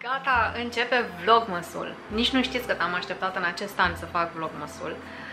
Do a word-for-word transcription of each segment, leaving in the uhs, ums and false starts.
Gata, începe vlogmasul. Nici nu știți cât am așteptat în acest an să fac vlogmasul.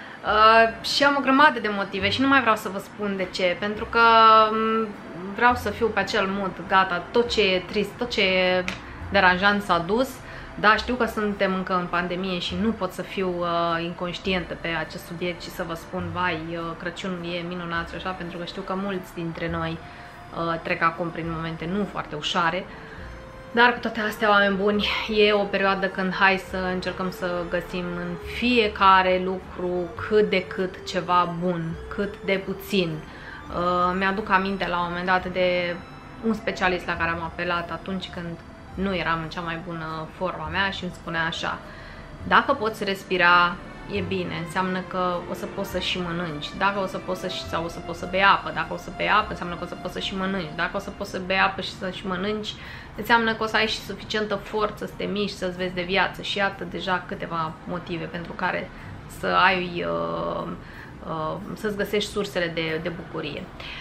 Uh, și am o grămadă de motive și nu mai vreau să vă spun de ce, pentru că um, vreau să fiu pe acel mood, gata, tot ce e trist, tot ce e deranjant s-a dus. Da, știu că suntem încă în pandemie și nu pot să fiu uh, inconștientă pe acest subiect și să vă spun, vai, uh, Crăciunul e minunat și așa, pentru că știu că mulți dintre noi uh, trec acum prin momente nu foarte ușoare. Dar cu toate astea, oameni buni, e o perioadă când hai să încercăm să găsim în fiecare lucru cât de cât ceva bun, cât de puțin. Uh, Mi-aduc aminte la un moment dat de un specialist la care am apelat atunci când nu eram în cea mai bună forma mea și îmi spunea așa: dacă poți respira, e bine, înseamnă că o să poți să și mănânci. Dacă o să poți să, sau o să poți să bei apă, dacă o să bei apă, înseamnă că o să poți să și mănânci. Dacă o să poți să bei apă și să și mănânci, înseamnă că o să ai și suficientă forță să te miști, să-ți vezi de viață. Și iată deja câteva motive pentru care să ai, uh, uh, să-ți găsești sursele de, de bucurie.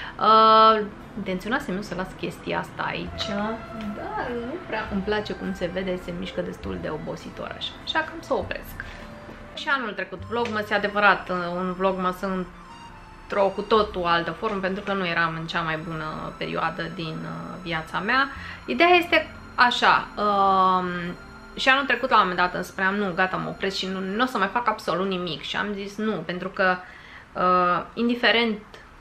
Uh, intenționasem eu să las chestia asta aici, dar nu prea îmi place cum se vede, se mișcă destul de obositor așa, așa că am să o opresc. Și anul trecut vlogmas, e adevărat, un vlogmas într-o cu totul altă formă, pentru că nu eram în cea mai bună perioadă din viața mea. Ideea este așa, um, și anul trecut la un moment dat îmi spuneam, nu, gata, mă opresc și nu, nu o să mai fac absolut nimic. Și am zis nu, pentru că uh, indiferent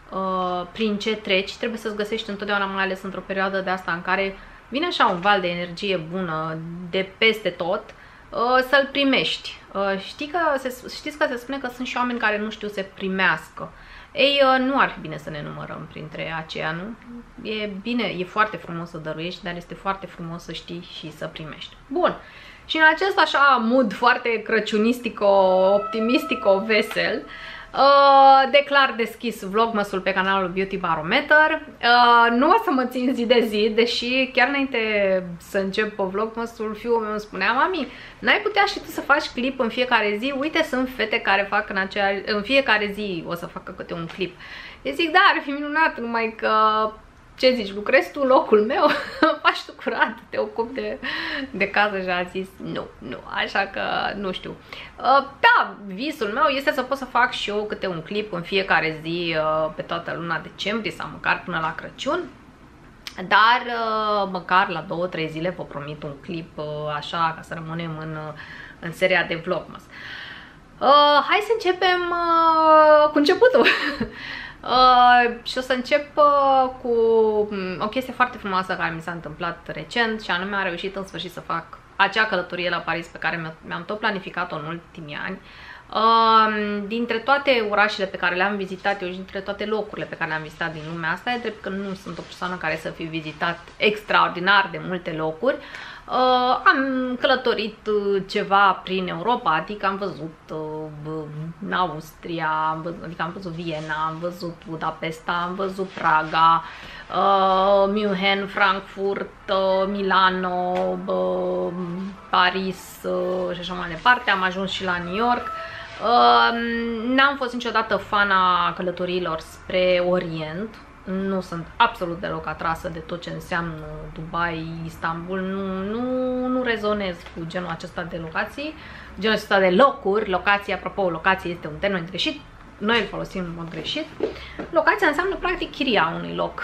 uh, prin ce treci, trebuie să-ți găsești întotdeauna, mai ales într-o perioadă de asta în care vine așa un val de energie bună de peste tot, să-l primești. Știi că se, știți că se spune că sunt și oameni care nu știu să se primească. Ei, nu ar fi bine să ne numărăm printre aceia, nu? E bine, e foarte frumos să dăruiești, dar este foarte frumos să știi și să primești. Bun. Și în acest așa mood foarte crăciunistico, optimistico, vesel, Uh, declar deschis vlogmasul pe canalul Beauty Barometer. Uh, nu o să mă țin zi de zi, deși chiar înainte să încep vlogmasul, fiul meu îmi spunea: mami, n-ai putea și tu să faci clip în fiecare zi? Uite, sunt fete care fac în, acea, în fiecare zi o să facă câte un clip. Eu zic, da, ar fi minunat, numai că, ce zici, lucrezi tu în locul meu? Faci tu curat, te ocupi de, de casă. Și a zis nu, nu, așa că nu știu. Uh, da, visul meu este să pot să fac și eu câte un clip în fiecare zi uh, pe toată luna decembrie sau măcar până la Crăciun. Dar uh, măcar la două trei zile vă promit un clip uh, așa, ca să rămânem în, uh, în seria de vlogmas. Uh, hai să începem uh, cu începutul. Uh, și o să încep uh, cu o chestie foarte frumoasă care mi s-a întâmplat recent, și anume am reușit în sfârșit să fac acea călătorie la Paris pe care mi-am tot planificat-o în ultimii ani. Uh, dintre toate orașele pe care le-am vizitat eu și dintre toate locurile pe care le-am vizitat din lumea asta, e drept că nu sunt o persoană care să fi vizitat extraordinar de multe locuri. Uh, am călătorit ceva prin Europa, adică am văzut uh, în Austria, am văzut, adică am văzut Viena, am văzut Budapesta, am văzut Praga, uh, München, Frankfurt, uh, Milano, uh, Paris uh, și așa mai departe. Am ajuns și la New York. Uh, N-am fost niciodată fana călătoriilor spre Orient. Nu sunt absolut deloc atrasă de tot ce înseamnă Dubai, Istanbul, nu, nu, nu rezonez cu genul acesta de locații, genul acesta de locuri. Locație, apropo, locație este un termen greșit, noi îl folosim în mod greșit. Locația înseamnă practic chiria unui loc.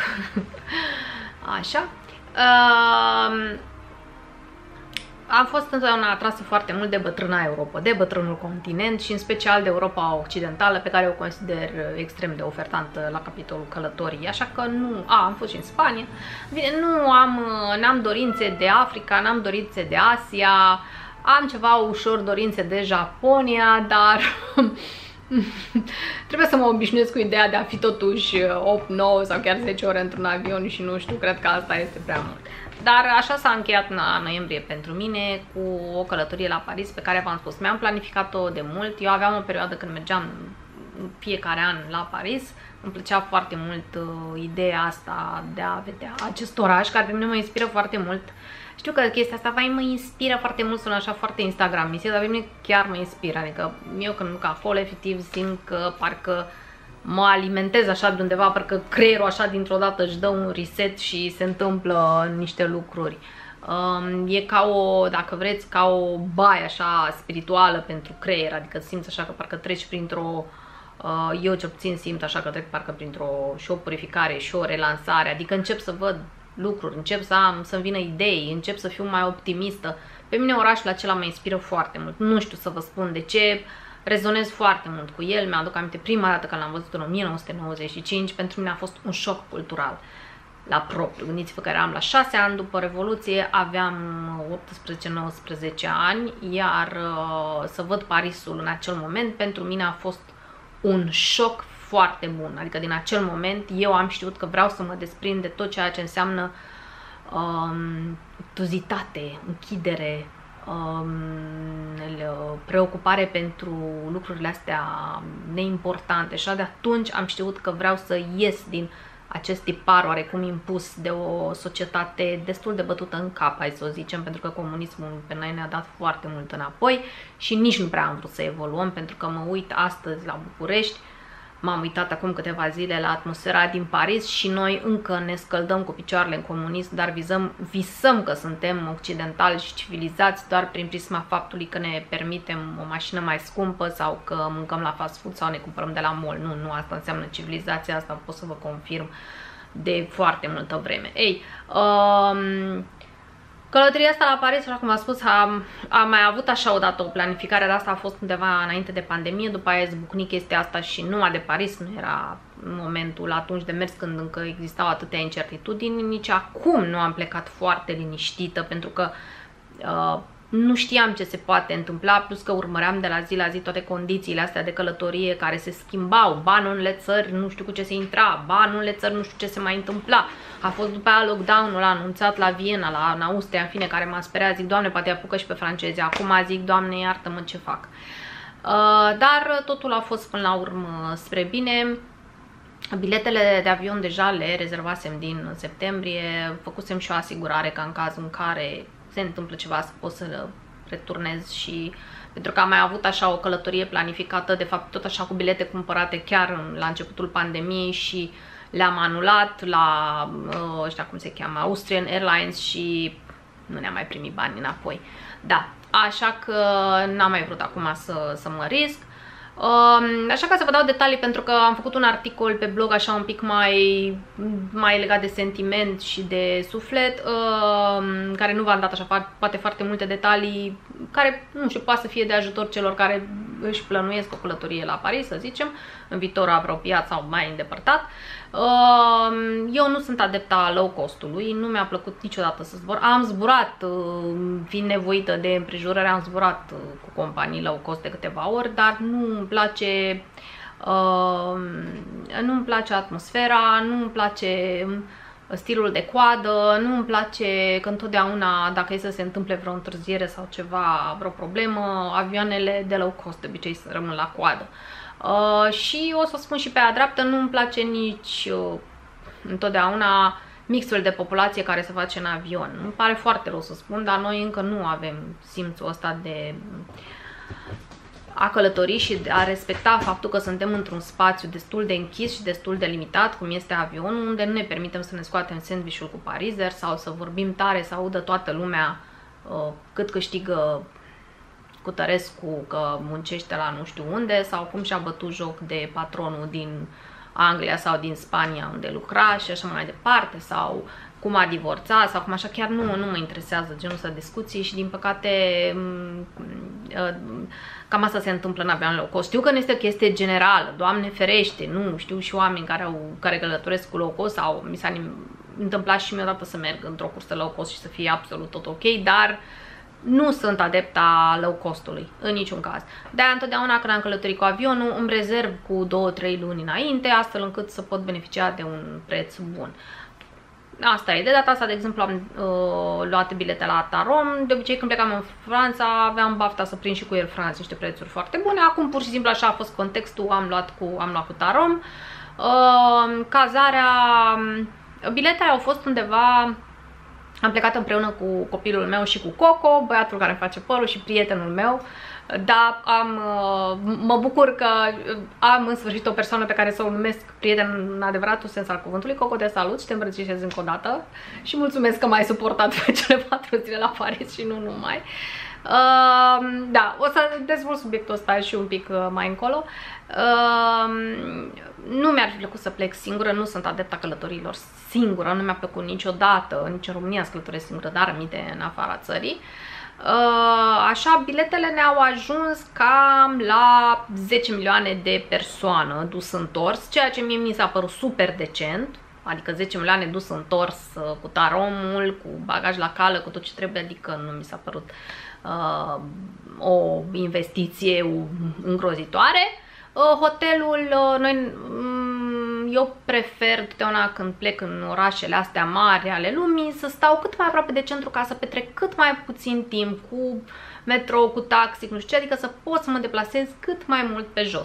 Așa. Uh, Am fost întotdeauna atrasă foarte mult de bătrâna Europa, de bătrânul continent și în special de Europa Occidentală, pe care o consider extrem de ofertantă la capitolul călătorii. Așa că nu, a, am fost și în Spania. Bine, nu am, n-am dorințe de Africa, n-am dorințe de Asia, am ceva ușor dorințe de Japonia, dar trebuie să mă obișnuiesc cu ideea de a fi totuși opt, nouă sau chiar zece ore într-un avion și nu știu, cred că asta este prea mult. Dar așa s-a încheiat în noiembrie pentru mine, cu o călătorie la Paris pe care v-am spus. Mi-am planificat-o de mult. Eu aveam o perioadă când mergeam fiecare an la Paris. Îmi plăcea foarte mult uh, ideea asta de a vedea acest oraș, care pe mine mă inspiră foarte mult. Știu că chestia asta vai, mă inspiră foarte mult, sună așa foarte instagramist, dar pe mine chiar mă inspiră. Adică eu când mă duc acolo, efectiv, simt că parcă mă alimentez așa de undeva, parcă creierul așa dintr-o dată își dă un reset și se întâmplă niște lucruri. E ca o, dacă vreți, ca o baie așa spirituală pentru creier, adică simți așa că parcă treci printr-o, eu ce puțin simt așa că trec parcă printr-o și o purificare și o relansare, adică încep să văd lucruri, încep să am, să-mi vină idei, încep să fiu mai optimistă. Pe mine orașul acela mă inspiră foarte mult, nu știu să vă spun de ce, rezonez foarte mult cu el, mi-aduc aminte prima dată când l-am văzut în o mie nouă sute nouăzeci și cinci, pentru mine a fost un șoc cultural la propriu. Gândiți-vă că eram la șase ani după Revoluție, aveam optsprezece nouăsprezece ani, iar uh, să văd Parisul în acel moment pentru mine a fost un șoc foarte bun. Adică din acel moment eu am știut că vreau să mă desprind de tot ceea ce înseamnă um, tuzitate, închidere, um, preocupare pentru lucrurile astea neimportante. Și de atunci am știut că vreau să ies din acest tipar oarecum impus de o societate destul de bătută în cap, hai să o zicem, pentru că comunismul pe noi ne-a dat foarte mult înapoi și nici nu prea am vrut să evoluăm, pentru că mă uit astăzi la București, m-am uitat acum câteva zile la atmosfera din Paris și noi încă ne scăldăm cu picioarele în comunism, dar vizăm, visăm că suntem occidentali și civilizați doar prin prisma faptului că ne permitem o mașină mai scumpă sau că mâncăm la fast food sau ne cumpărăm de la mall. Nu, nu asta înseamnă civilizația, asta pot să vă confirm de foarte multă vreme. Ei, um, călătoria asta la Paris, așa cum v-am spus, am, am mai avut așa odată o planificare, de asta a fost undeva înainte de pandemie, după aia izbucni chestia asta și numai de Paris, nu era momentul atunci de mers când încă existau atâtea incertitudini, nici acum nu am plecat foarte liniștită, pentru că uh, nu știam ce se poate întâmpla, plus că urmăream de la zi la zi toate condițiile astea de călătorie care se schimbau, ba în unele țări nu știu cu ce se intra, ba în unele țări nu știu ce se mai întâmpla. A fost după aia lockdown-ul anunțat la Viena, la, în Austria, în fine, care m-a speriat, zic, Doamne, poate apucă și pe francezi, acum zic, Doamne, iartă-mă, ce fac. Uh, dar totul a fost până la urmă spre bine. Biletele de avion deja le rezervasem din septembrie, făcusem și o asigurare ca în cazul în care se întâmplă ceva să pot să returnez, și pentru că am mai avut așa o călătorie planificată, de fapt tot așa cu bilete cumpărate chiar la începutul pandemiei și le-am anulat la ăștia cum se cheamă, Austrian Airlines, și nu ne-am mai primit bani înapoi. Da, așa că n-am mai vrut acum să, să mă risc. Așa că să vă dau detalii, pentru că am făcut un articol pe blog așa un pic mai, mai legat de sentiment și de suflet, care nu v-am dat așa poate foarte multe detalii, care nu știu, poate să fie de ajutor celor care își plănuiesc o călătorie la Paris, să zicem, în viitor apropiat sau mai îndepărtat. Eu nu sunt adepta low cost-ului, nu mi-a plăcut niciodată să zbor. Am zburat, fiind nevoită de împrejurări, am zburat cu companii low cost de câteva ori, dar nu îmi place, nu îmi place atmosfera, nu îmi place stilul de coadă, nu îmi place că întotdeauna, dacă e să se întâmple vreo întârziere sau ceva, vreo problemă, avioanele de low cost de obicei să rămân la coadă. Uh, și o să spun și pe a dreaptă, nu îmi place nici uh, întotdeauna mixul de populație care se face în avion. Îmi pare foarte rău să spun, dar noi încă nu avem simțul ăsta de a călători și de a respecta faptul că suntem într-un spațiu destul de închis și destul de limitat, cum este avionul, unde nu ne permitem să ne scoatem sandwich-ul cu parizer sau să vorbim tare, să audă toată lumea uh, cât câștigă Cutărescu, că muncește la nu știu unde, sau cum și-a bătut joc de patronul din Anglia sau din Spania unde lucra și așa mai departe, sau cum a divorțat sau cum așa, chiar nu, nu mă interesează genul ăsta de discuții și din păcate cam asta se întâmplă în avion low cost. Știu că nu este o chestie generală, Doamne ferește, nu, știu și oameni care, au, care călătoresc cu low cost sau mi s-a întâmplat și mie odată să merg într-o cursă low cost și să fie absolut tot ok, dar nu sunt adepta low cost-ului, în niciun caz. De-aia întotdeauna când am călătorit cu avionul îmi rezerv cu două trei luni înainte, astfel încât să pot beneficia de un preț bun. Asta e. De data asta, de exemplu, am uh, luat bilete la Tarom. De obicei când plecam în Franța aveam bafta să prind și cu Air France niște prețuri foarte bune. Acum pur și simplu așa a fost contextul, am luat cu, am luat cu Tarom. Uh, cazarea, biletele au fost undeva Am plecat împreună cu copilul meu și cu Coco, băiatul care îmi face părul și prietenul meu. Da, am, mă bucur că am în sfârșit o persoană pe care să o numesc prieten în adevăratul sens al cuvântului. Coco, te salut și te îmbrățișez încă o dată și mulțumesc că m-ai suportat pe cele patru zile la Paris și nu numai. Uh, da, o să dezvolt subiectul ăsta și un pic uh, mai încolo. Uh, nu mi-ar fi plăcut să plec singură, nu sunt adepta călătorilor singură, nu mi-a plăcut niciodată, nici în România să călătoresc singură, dar aminte în afara țării. Uh, așa, biletele ne-au ajuns cam la zece milioane de persoană dus întors, ceea ce mie mi s-a părut super decent. Adică zece milioane dus întors uh, cu taromul, cu bagaj la cală, cu tot ce trebuie, adică nu mi s-a părut uh, o investiție îngrozitoare. Uh, hotelul, uh, noi, um, eu prefer totdeauna când plec în orașele astea mari ale lumii să stau cât mai aproape de centru ca să petrec cât mai puțin timp cu metrou, cu taxi, nu știu ce, adică să pot să mă deplasez cât mai mult pe jos.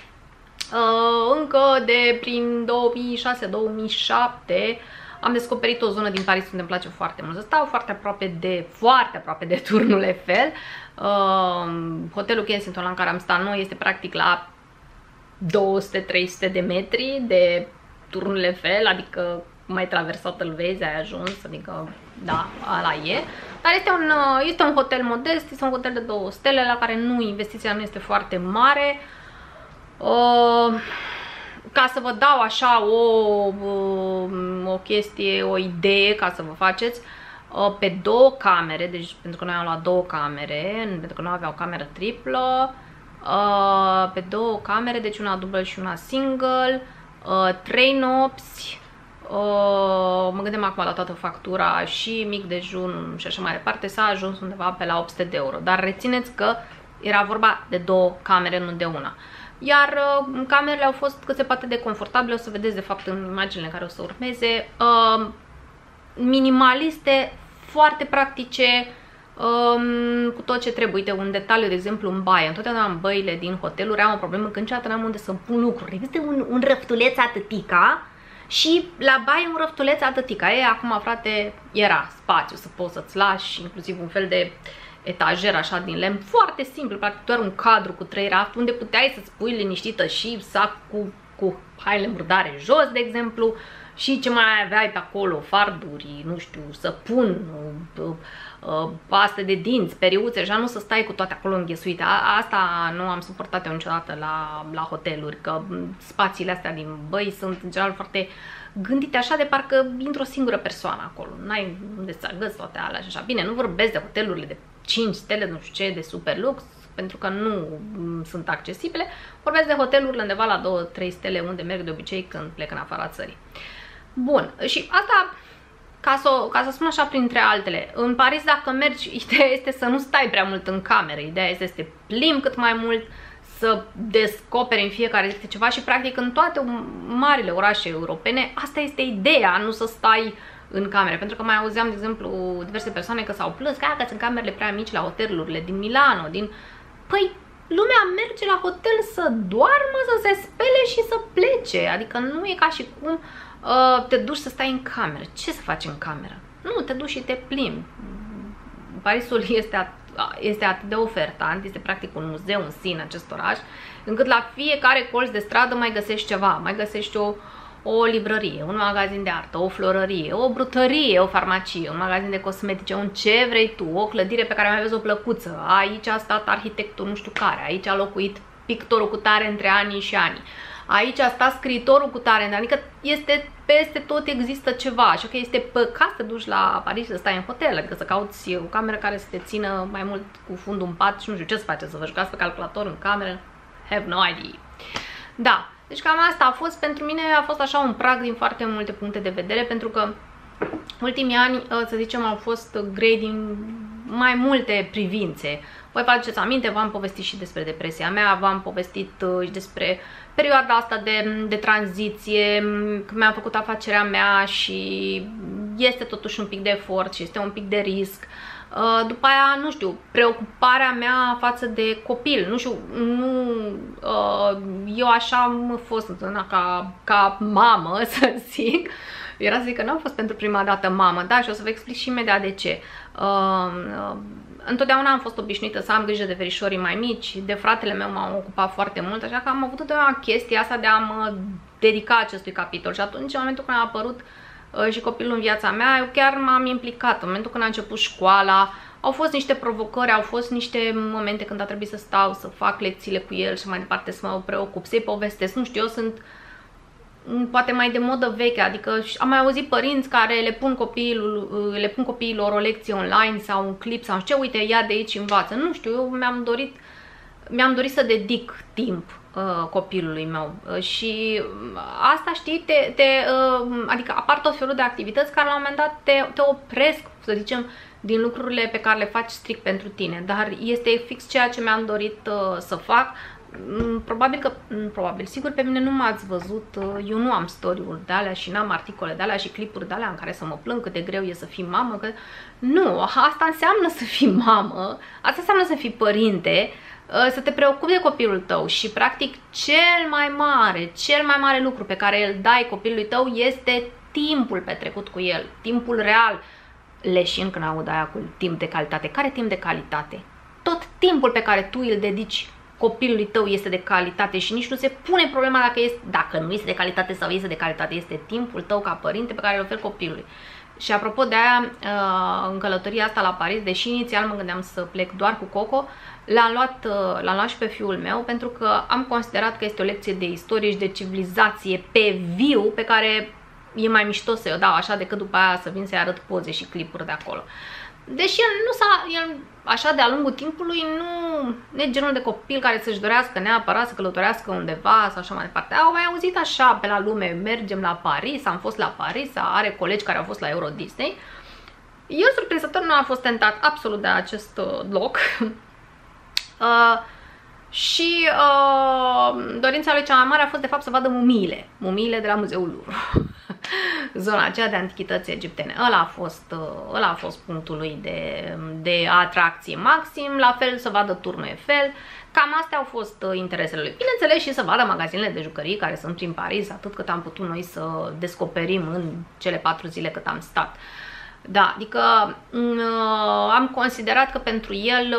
Uh, încă de prin două mii șase două mii șapte am descoperit o zonă din Paris unde îmi place foarte mult să stau, foarte aproape de, foarte aproape de turnul Eiffel. Uh, hotelul Kensington în care am stat noi este practic la două sute trei sute de metri de turnul Eiffel, adică mai traversat îl vezi, ai ajuns, adică da, ala e. Dar este un, este un hotel modest, este un hotel de două stele la care nu, investiția nu este foarte mare. Uh, ca să vă dau așa o, o chestie, o idee ca să vă faceți, uh, pe două camere, deci pentru că noi am luat două camere, pentru că nu aveau cameră triplă, uh, pe două camere, deci una dublă și una single, uh, trei nopți, uh, mă gândeam acum la toată factura și mic dejun și așa mai departe, s-a ajuns undeva pe la opt sute de euro, dar rețineți că era vorba de două camere, nu de una. Iar uh, camerele au fost cât se poate de confortabile, o să vedeți de fapt în imaginile care o să urmeze, uh, minimaliste, foarte practice, uh, cu tot ce trebuie. Uite, un detaliu, de exemplu, în baie. Întotdeauna în băile din hoteluri am o problemă că niciodată n-am unde să pun lucruri. Există un, un răftuleț atâtica și la baie un răftuleț atâtica. E, acum, frate, era spațiu să poți să-ți lași, inclusiv un fel de etajer așa din lemn, foarte simplu, practic doar un cadru cu trei rafturi unde puteai să-ți pui liniștită și sac cu, cu haine murdare jos, de exemplu, și ce mai aveai pe acolo, farduri, nu știu, săpun, paste de dinți, periuțe, așa, nu să stai cu toate acolo înghesuite. Asta nu am suportat eu niciodată la, la hoteluri, că spațiile astea din băi sunt în general foarte gândite așa de parcă într-o singură persoană acolo. N-ai unde să agăți toate alea și așa. Bine, nu vorbesc de hotelurile de cinci stele, nu știu ce, de super lux, pentru că nu sunt accesibile. Vorbesc de hotelurile undeva la două trei stele, unde merg de obicei când plec în afara țării. Bun, și asta, ca să, ca să spun așa, printre altele, în Paris dacă mergi, ideea este să nu stai prea mult în cameră, ideea este să te plimbi cât mai mult, să descoperi în fiecare zi ceva și practic în toate marile orașe europene asta este ideea, nu să stai în camere, pentru că mai auzeam, de exemplu, diverse persoane că s-au plâns că, că sunt camerele prea mici la hotelurile din Milano, din... Păi, lumea merge la hotel să doarmă, să se spele și să plece, adică nu e ca și cum uh, te duci să stai în cameră. Ce să faci în cameră? Nu, te duci și te plimbi. Parisul este, at este atât de ofertant, este practic un muzeu în sine acest oraș, încât la fiecare colț de stradă mai găsești ceva, mai găsești o o librărie, un magazin de artă, o florărie, o brutărie, o farmacie, un magazin de cosmetice, un ce vrei tu, o clădire pe care mai vezi o plăcuță, aici a stat arhitectul nu știu care, aici a locuit pictorul cu tare între ani și ani, aici a stat scriitorul cu tare, adică este peste tot există ceva, așa că este păcat să te duci la Paris să stai în hotel, adică să cauți o cameră care să te țină mai mult cu fundul în pat și nu știu ce să faceți, să vă jucați pe calculator în cameră, have no idea. Da. Deci cam asta a fost, pentru mine a fost așa un prag din foarte multe puncte de vedere, pentru că ultimii ani, să zicem, au fost grei din mai multe privințe. Voi faceți aminte, v-am povestit și despre depresia mea, v-am povestit și despre perioada asta de, de tranziție, că mi-am făcut afacerea mea și este totuși un pic de efort și este un pic de risc. După aia, nu știu, preocuparea mea față de copil, nu știu, nu, eu așa am fost na, ca, ca mamă, să zic, Era să zic că nu a fost pentru prima dată mamă, da, și o să vă explic și imediat de ce. Uh, uh, întotdeauna am fost obișnuită să am grijă de verișorii mai mici, de fratele meu m-am ocupat foarte mult, așa că am avut întotdeauna chestia asta de a mă dedica acestui capitol. Și atunci, în momentul când a apărut uh, și copilul în viața mea, eu chiar m-am implicat. În momentul când a început școala, au fost niște provocări, au fost niște momente când a trebuit să stau, să fac lecțiile cu el și mai departe să mă preocup, să-i povestesc. Nu știu, eu sunt poate mai de modă veche, adică am mai auzit părinți care le pun, copilul, le pun copiilor o lecție online sau un clip sau ce, uite, ia de aici învață. Nu știu, eu mi-am dorit, mi-am dorit să dedic timp uh, copilului meu uh, și asta, știi, te, te, uh, adică apar tot felul de activități care la un moment dat te, te opresc, să zicem, din lucrurile pe care le faci strict pentru tine, dar este fix ceea ce mi-am dorit uh, să fac. Probabil că, probabil, sigur pe mine nu m-ați văzut, eu nu am story-uri de alea și n-am articole de alea și clipuri de alea în care să mă plâng cât de greu e să fii mamă, că nu, asta înseamnă să fii mamă, asta înseamnă să fii părinte, să te preocupi de copilul tău și practic cel mai mare, cel mai mare lucru pe care îl dai copilului tău este timpul petrecut cu el, timpul real. Leșin când aud aia cu timp de calitate. Care timp de calitate? Tot timpul pe care tu îl dedici copilului tău este de calitate și nici nu se pune problema dacă, este, dacă nu este de calitate sau este de calitate. Este timpul tău ca părinte pe care îl oferi copilului. Și apropo de aia, în călătoria asta la Paris, deși inițial mă gândeam să plec doar cu Coco, l-am luat, l-am luat și pe fiul meu pentru că am considerat că este o lecție de istorie și de civilizație pe viu pe care e mai mișto să o dau așa decât după aia să vin să-i arăt poze și clipuri de acolo. Deși el nu s-a, el așa de-a lungul timpului nu, nu e genul de copil care să-și dorească neapărat să călătorească undeva sau așa mai departe. Au mai auzit așa pe la lume, mergem la Paris, am fost la Paris, are colegi care au fost la Euro Disney. Eu, surprinzător, nu am fost tentat absolut de acest uh, loc. uh, și uh, dorința lui cea mai mare a fost de fapt să vadă mumiile, mumiile de la Muzeul Louvre. Zona aceea de antichități egiptene. Ăla a fost, ăla a fost punctul lui de, de atracție maxim, la fel să vadă turnul Eiffel. Cam astea au fost interesele lui. Bineînțeles și să vadă magazinele de jucării care sunt prin Paris, atât cât am putut noi să descoperim în cele patru zile cât am stat. Da, adică am considerat că pentru el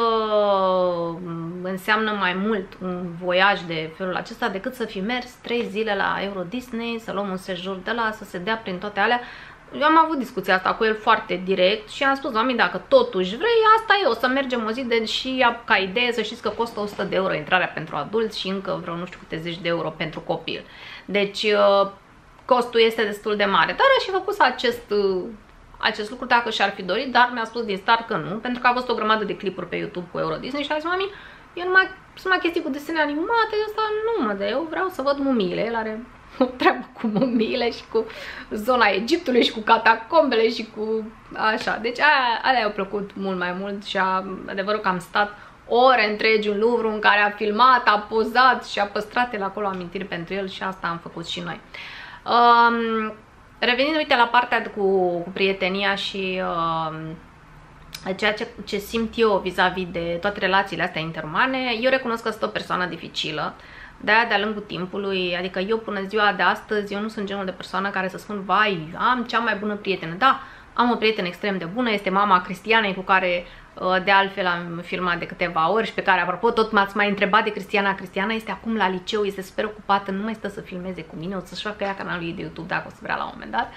înseamnă mai mult un voiaj de felul acesta decât să fi mers trei zile la Euro Disney, să luăm un sejur de la, să se dea prin toate alea. Eu am avut discuția asta cu el foarte direct și am spus, mami, dacă totuși vrei, asta e, o să mergem o zi, deși ca idee să știți că costă o sută de euro intrarea pentru adulți și încă vreo nu știu câte zeci de euro pentru copil. Deci costul este destul de mare, dar aș fi făcut acest... acest lucru dacă și-ar fi dorit, dar mi-a spus din start că nu, pentru că a văzut o grămadă de clipuri pe YouTube cu Euro Disney și a zis, mami, eu numai, sunt mai chestii cu desene animate, asta nu mă dă, eu vreau să văd mumiile, el are o treabă cu mumiile și cu zona Egiptului și cu catacombele și cu așa, deci aia, alea i-au plăcut mult mai mult și a, adevărul că am stat ore întregi în Louvre în care a filmat, a pozat și a păstrat el acolo amintiri pentru el și asta am făcut și noi. Um, Revenind, uite, la partea cu, cu prietenia și uh, ceea ce, ce simt eu vis-a-vis -vis de toate relațiile astea interumane, eu recunosc că sunt o persoană dificilă, de-aia de-a lungul timpului, adică eu până ziua de astăzi, eu nu sunt genul de persoană care să spun, vai, am cea mai bună prietenă. Da, am o prietenă extrem de bună, este mama Cristianei, cu care de altfel am filmat de câteva ori și pe care, apropo, tot m-ați mai întrebat de Cristiana. Cristiana este acum la liceu, este super ocupată, nu mai stă să filmeze cu mine, o să-și facă ea canalul ei de YouTube dacă o să vrea la un moment dat.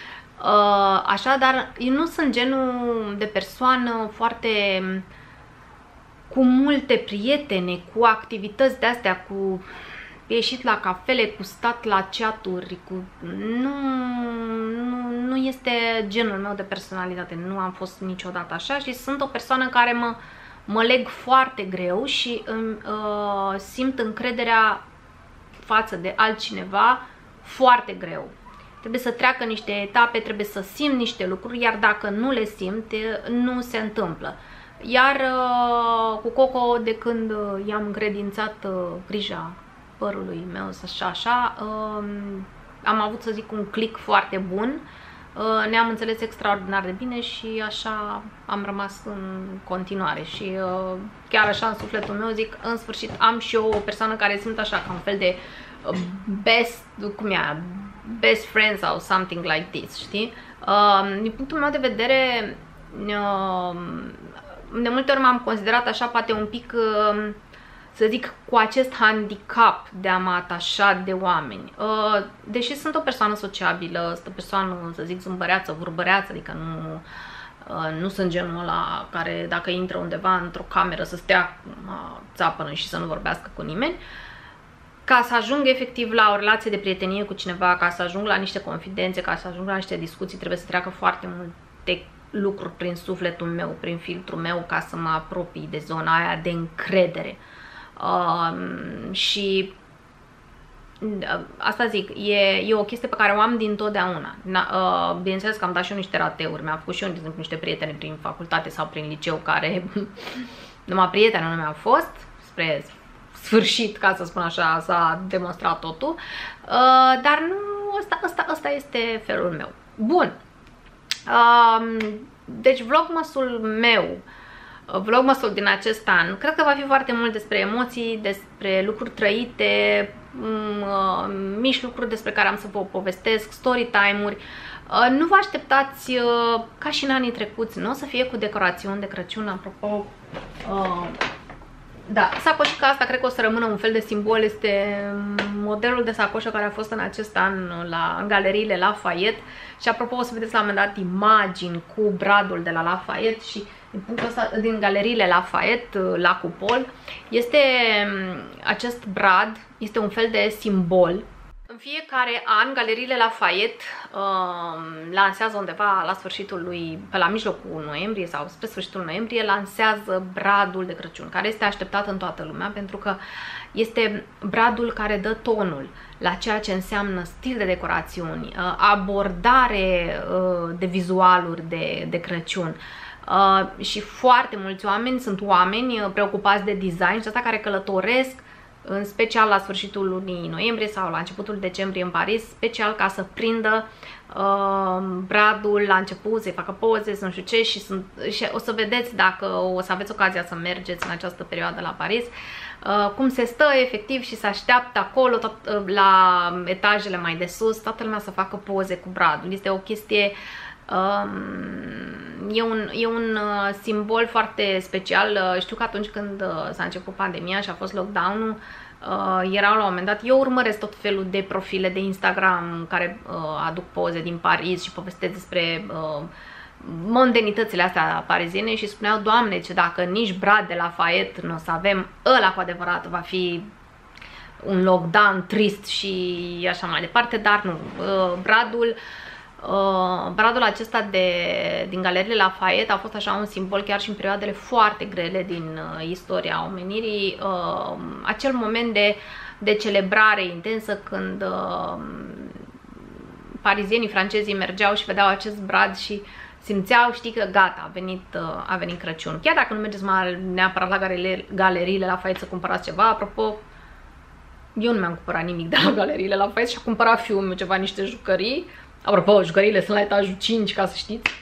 Așa, dar eu nu sunt genul de persoană foarte cu multe prietene, cu activități de-astea, cu ieșit la cafele, cu stat la chaturi, cu... Nu, nu, nu este genul meu de personalitate, nu am fost niciodată așa și sunt o persoană care mă, mă leg foarte greu și îmi, uh, simt încrederea față de altcineva foarte greu. Trebuie să treacă niște etape, trebuie să simt niște lucruri, iar dacă nu le simt, nu se întâmplă. Iar uh, cu Coco, de când i-am încredințat uh, grija părului meu, așa, așa, uh, am avut, să zic, un click foarte bun, uh, ne-am înțeles extraordinar de bine și așa am rămas în continuare și uh, chiar așa în sufletul meu zic, în sfârșit am și eu o persoană care simt așa ca un fel de uh, best, cum e, best friends sau something like this, știi? Uh, din punctul meu de vedere, uh, de multe ori m-am considerat așa, poate un pic, uh, să zic, cu acest handicap de a mă atașa de oameni. Uh, deși sunt o persoană sociabilă, sunt o persoană, să zic, zumbăreață, vorbăreață, adică nu... Uh, nu sunt genul ăla care dacă intră undeva într-o cameră să stea uh, țapănă și să nu vorbească cu nimeni. Ca să ajung efectiv la o relație de prietenie cu cineva, ca să ajung la niște confidențe, ca să ajung la niște discuții, trebuie să treacă foarte multe lucruri prin sufletul meu, prin filtrul meu, ca să mă apropii de zona aia de încredere. Uh, și asta zic, e, e o chestie pe care o am dintotdeauna. Uh, bineînțeles că am dat și eu niște rateuri, mi-am făcut și eu, de exemplu, niște prieteni prin facultate sau prin liceu care numai prieteni nu mi-au fost, spre sfârșit, ca să spun așa, s-a demonstrat totul, uh, dar nu, ăsta, ăsta, ăsta este felul meu. Bun, uh, deci vlogmasul meu, vlogmasul din acest an, cred că va fi foarte mult despre emoții, despre lucruri trăite, mici lucruri despre care am să vă povestesc, story time-uri. Nu vă așteptați ca și în anii trecuți, nu o să fie cu decorațiuni de Crăciun, apropo. Da, sacoșica asta cred că o să rămână un fel de simbol, este modelul de sacoșă care a fost în acest an la, în galeriile Lafayette și apropo o să vedeți la un moment dat imagini cu bradul de la Lafayette și din punctul ăsta, din galeriile Lafayette la cupol, este acest brad, este un fel de simbol. În fiecare an, galeriile Lafayette uh, lansează undeva la sfârșitul lui, pe la mijlocul noiembrie sau spre sfârșitul noiembrie, lansează bradul de Crăciun, care este așteptat în toată lumea, pentru că este bradul care dă tonul la ceea ce înseamnă stil de decorațiuni, uh, abordare uh, de vizualuri de, de Crăciun. Uh, și foarte mulți oameni sunt oameni uh, preocupați de design și asta care călătoresc în special la sfârșitul lunii noiembrie sau la începutul decembrie în Paris, special ca să prindă uh, bradul la început, să-i facă poze, să nu știu ce și, sunt, și o să vedeți dacă o să aveți ocazia să mergeți în această perioadă la Paris, uh, cum se stă efectiv și se așteaptă acolo tot, uh, la etajele mai de sus, toată lumea să facă poze cu bradul. Este o chestie E un, e un simbol foarte special. Știu că atunci când s-a început pandemia și a fost lockdown-ul, erau la un moment dat, eu urmăresc tot felul de profile de Instagram care aduc poze din Paris și povestesc despre mondenitățile astea pariziene și spuneau, Doamne, ce dacă nici brad de Lafayette nu o să avem, ăla cu adevărat va fi un lockdown trist și așa mai departe, dar nu, bradul Uh, bradul acesta de, din galeriile Lafayette a fost așa un simbol chiar și în perioadele foarte grele din uh, istoria omenirii, uh, acel moment de, de celebrare intensă când uh, parizienii, francezii mergeau și vedeau acest brad și simțeau, știi că gata, a venit, uh, a venit Crăciun. Chiar dacă nu mergeți mai neapărat la galeriile, galeriile Lafayette să cumpărați ceva, apropo, eu nu mi-am cumpărat nimic de la galeriile Lafayette și a cumpărat fiul meu ceva, niște jucării. Apropo, jucăriile sunt la etajul cinci, ca să știți.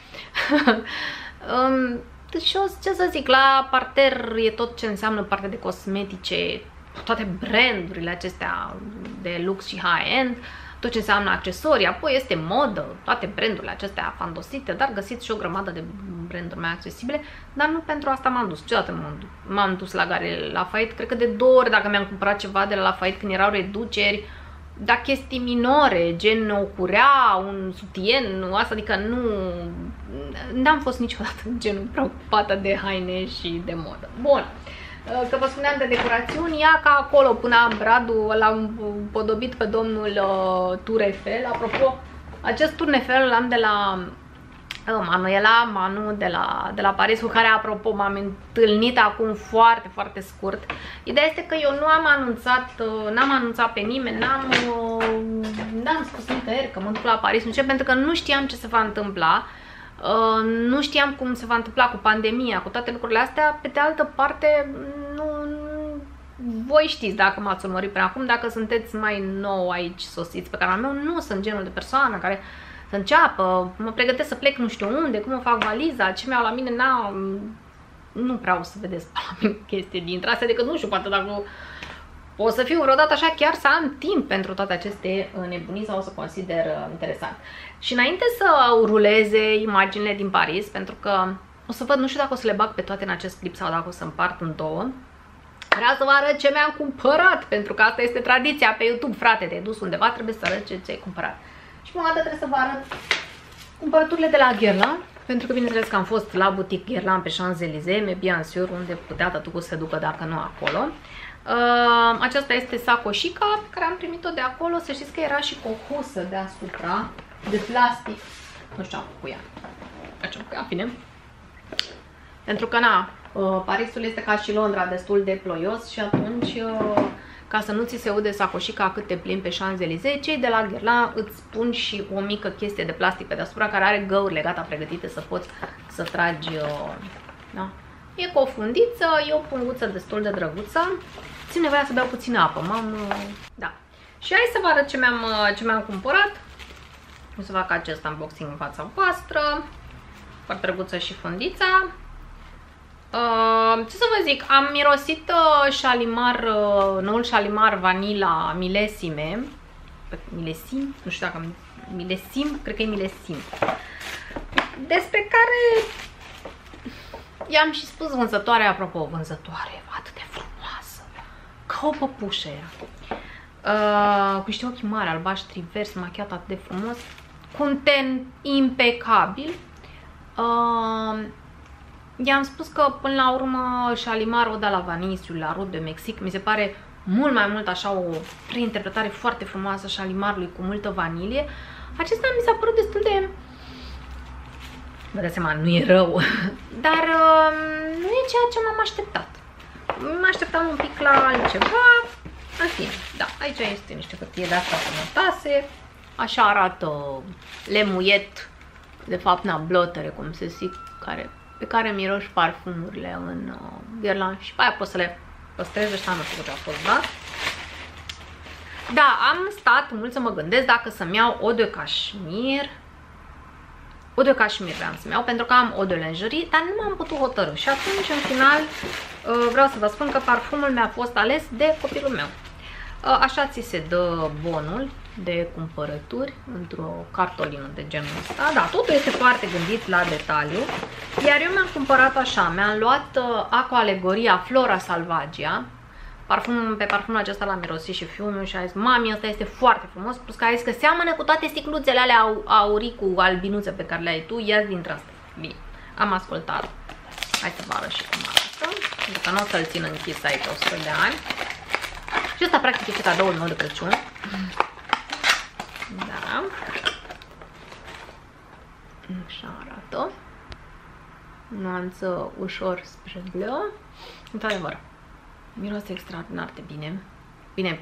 um, deci, ce să zic, la parter e tot ce înseamnă parte de cosmetice, toate brandurile acestea de lux și high-end, tot ce înseamnă accesorii, apoi este modă, toate brandurile acestea fandosite, dar găsiți și o grămadă de branduri mai accesibile, dar nu pentru asta m-am dus, niciodată m-am dus la galeriile Lafayette, cred că de două ori dacă mi-am cumpărat ceva de la Lafayette când erau reduceri, dar chestii minore, gen o curea, un sutien, asta, adică nu n-am fost niciodată genul preocupată de haine și de modă. Bun, că vă spuneam de decorațiuni, ia ca acolo până am bradul, l-am podobit pe domnul uh, Tour Eiffel. Apropo, acest Tour Eiffel l-am de la uh, Manuela, Manu de la, de la Paris, cu care, apropo, m-am întâlnit acum foarte, foarte scurt. Ideea este că eu nu am anunțat, uh, n-am anunțat pe nimeni, n-am uh, n-am spus nicăieri că mă duc la Paris, nu știu, pentru că nu știam ce se va întâmpla. Uh, nu știam cum se va întâmpla cu pandemia, cu toate lucrurile astea. Pe de altă parte, nu, voi știți dacă m-ați urmărit până acum, dacă sunteți mai nou aici sosiți pe canalul meu, nu sunt genul de persoană care să înceapă, mă pregătesc să plec nu știu unde, cum mă fac valiza, ce mi-au la mine, n-am, nu prea o să vedeți pe la mine chestii dintre astea, decât nu știu, poate dacă o să fiu vreodată așa chiar să am timp pentru toate aceste nebunii sau o să consider interesant. Și înainte să ruleze imaginile din Paris, pentru că o să văd, nu știu dacă o să le bag pe toate în acest clip sau dacă o să împart în două, vreau să vă arăt ce mi-am cumpărat, pentru că asta este tradiția pe YouTube, frate, te-ai dus undeva, trebuie să arăt ce ți-ai cumpărat. Și prima dată trebuie să vă arăt cumpărăturile de la Guerlain, pentru că bineînțeles că am fost la boutique Guerlain pe Champs-Élysées, mais bien sûr, unde putea tătucul să se ducă dacă nu acolo. Uh, aceasta este sacoșica pe care am primit-o de acolo. Să știți că era și cu o husă deasupra de plastic. Nu știu ce am făcut cu ea. Ce am făcut cu ea, bine. Pentru că, na, uh, Parisul este ca și Londra, destul de ploios și atunci, uh, ca să nu ți se ude sacoșica cât te plimbi pe Champs-Élysées, cei de la Guerlain îți pun și o mică chestie de plastic pe deasupra care are găurile gata pregătite să poți să tragi, uh, da? E cu o fundiță, e o punguță destul de drăguță. Țin nevoia să beau puțină apă, m-am... Da. Și hai să vă arăt ce mi-am ce mi-am cumpărat. O să fac acest unboxing în fața voastră. Foarte drăguță și fundița. Uh, ce să vă zic, am mirosit uh, șalimar, uh, noul șalimar Vanilla Millesime. Milesim? Nu știu dacă... Milesim? Cred că e Milesim. Despre care... I-am și spus vânzătoare, apropo, vânzătoare, atât de frumoasă, ca o păpușă era. Uh, cu niște ochi mari, albaștri, verzi, machiat atât de frumos, cu un ten impecabil. Uh, I-am spus că până la urmă Shalimar Eau de la Vanille la Route de Mexic mi se pare mult mai mult așa o reinterpretare foarte frumoasă a Shalimarului cu multă vanilie. Acesta mi s-a părut destul de... Vă dați seama, nu e rău, dar uh, nu e ceea ce m-am așteptat. Mă așteptam un pic la altceva. În fine, da, aici este niște hârtie de asta sănătoase. Așa arată lemuiet, de fapt, na, blotere, cum se zic, care, pe care miroși parfumurile în uh, Guerlain și pe aia poți să le păstrezi, ăștia nu știu ce a fost, da? Da, am stat mult să mă gândesc dacă să-mi iau eau de cashmere. Eau de cashmere vreau să-mi iau, pentru că am eau de lingerie, dar nu m-am putut hotărâ. Și atunci, în final, vreau să vă spun că parfumul mi-a fost ales de copilul meu. Așa ți se dă bonul de cumpărături într-o cartolină de genul ăsta. Da, totul este foarte gândit la detaliu. Iar eu mi-am cumpărat așa, mi-am luat Aqua Alegoria Flora Salvagia. Parfum, pe parfumul acesta l-am mirosit și fiul meu și a zis, mami, ăsta este foarte frumos, plus că a zis că seamănă cu toate sticluțele alea au, aurii cu albinuțe pe care le-ai tu, ia-ți dintre asta. Bine, am ascultat. Hai să vă arăt și cum arată, pentru că nu o să-l țin închis aici o sută de ani. Și ăsta practic este cadoul meu de Crăciun. Da. Așa arată. Nuanță ușor spre bleu. Într-adevăr, miroase extraordinar de bine. Bine.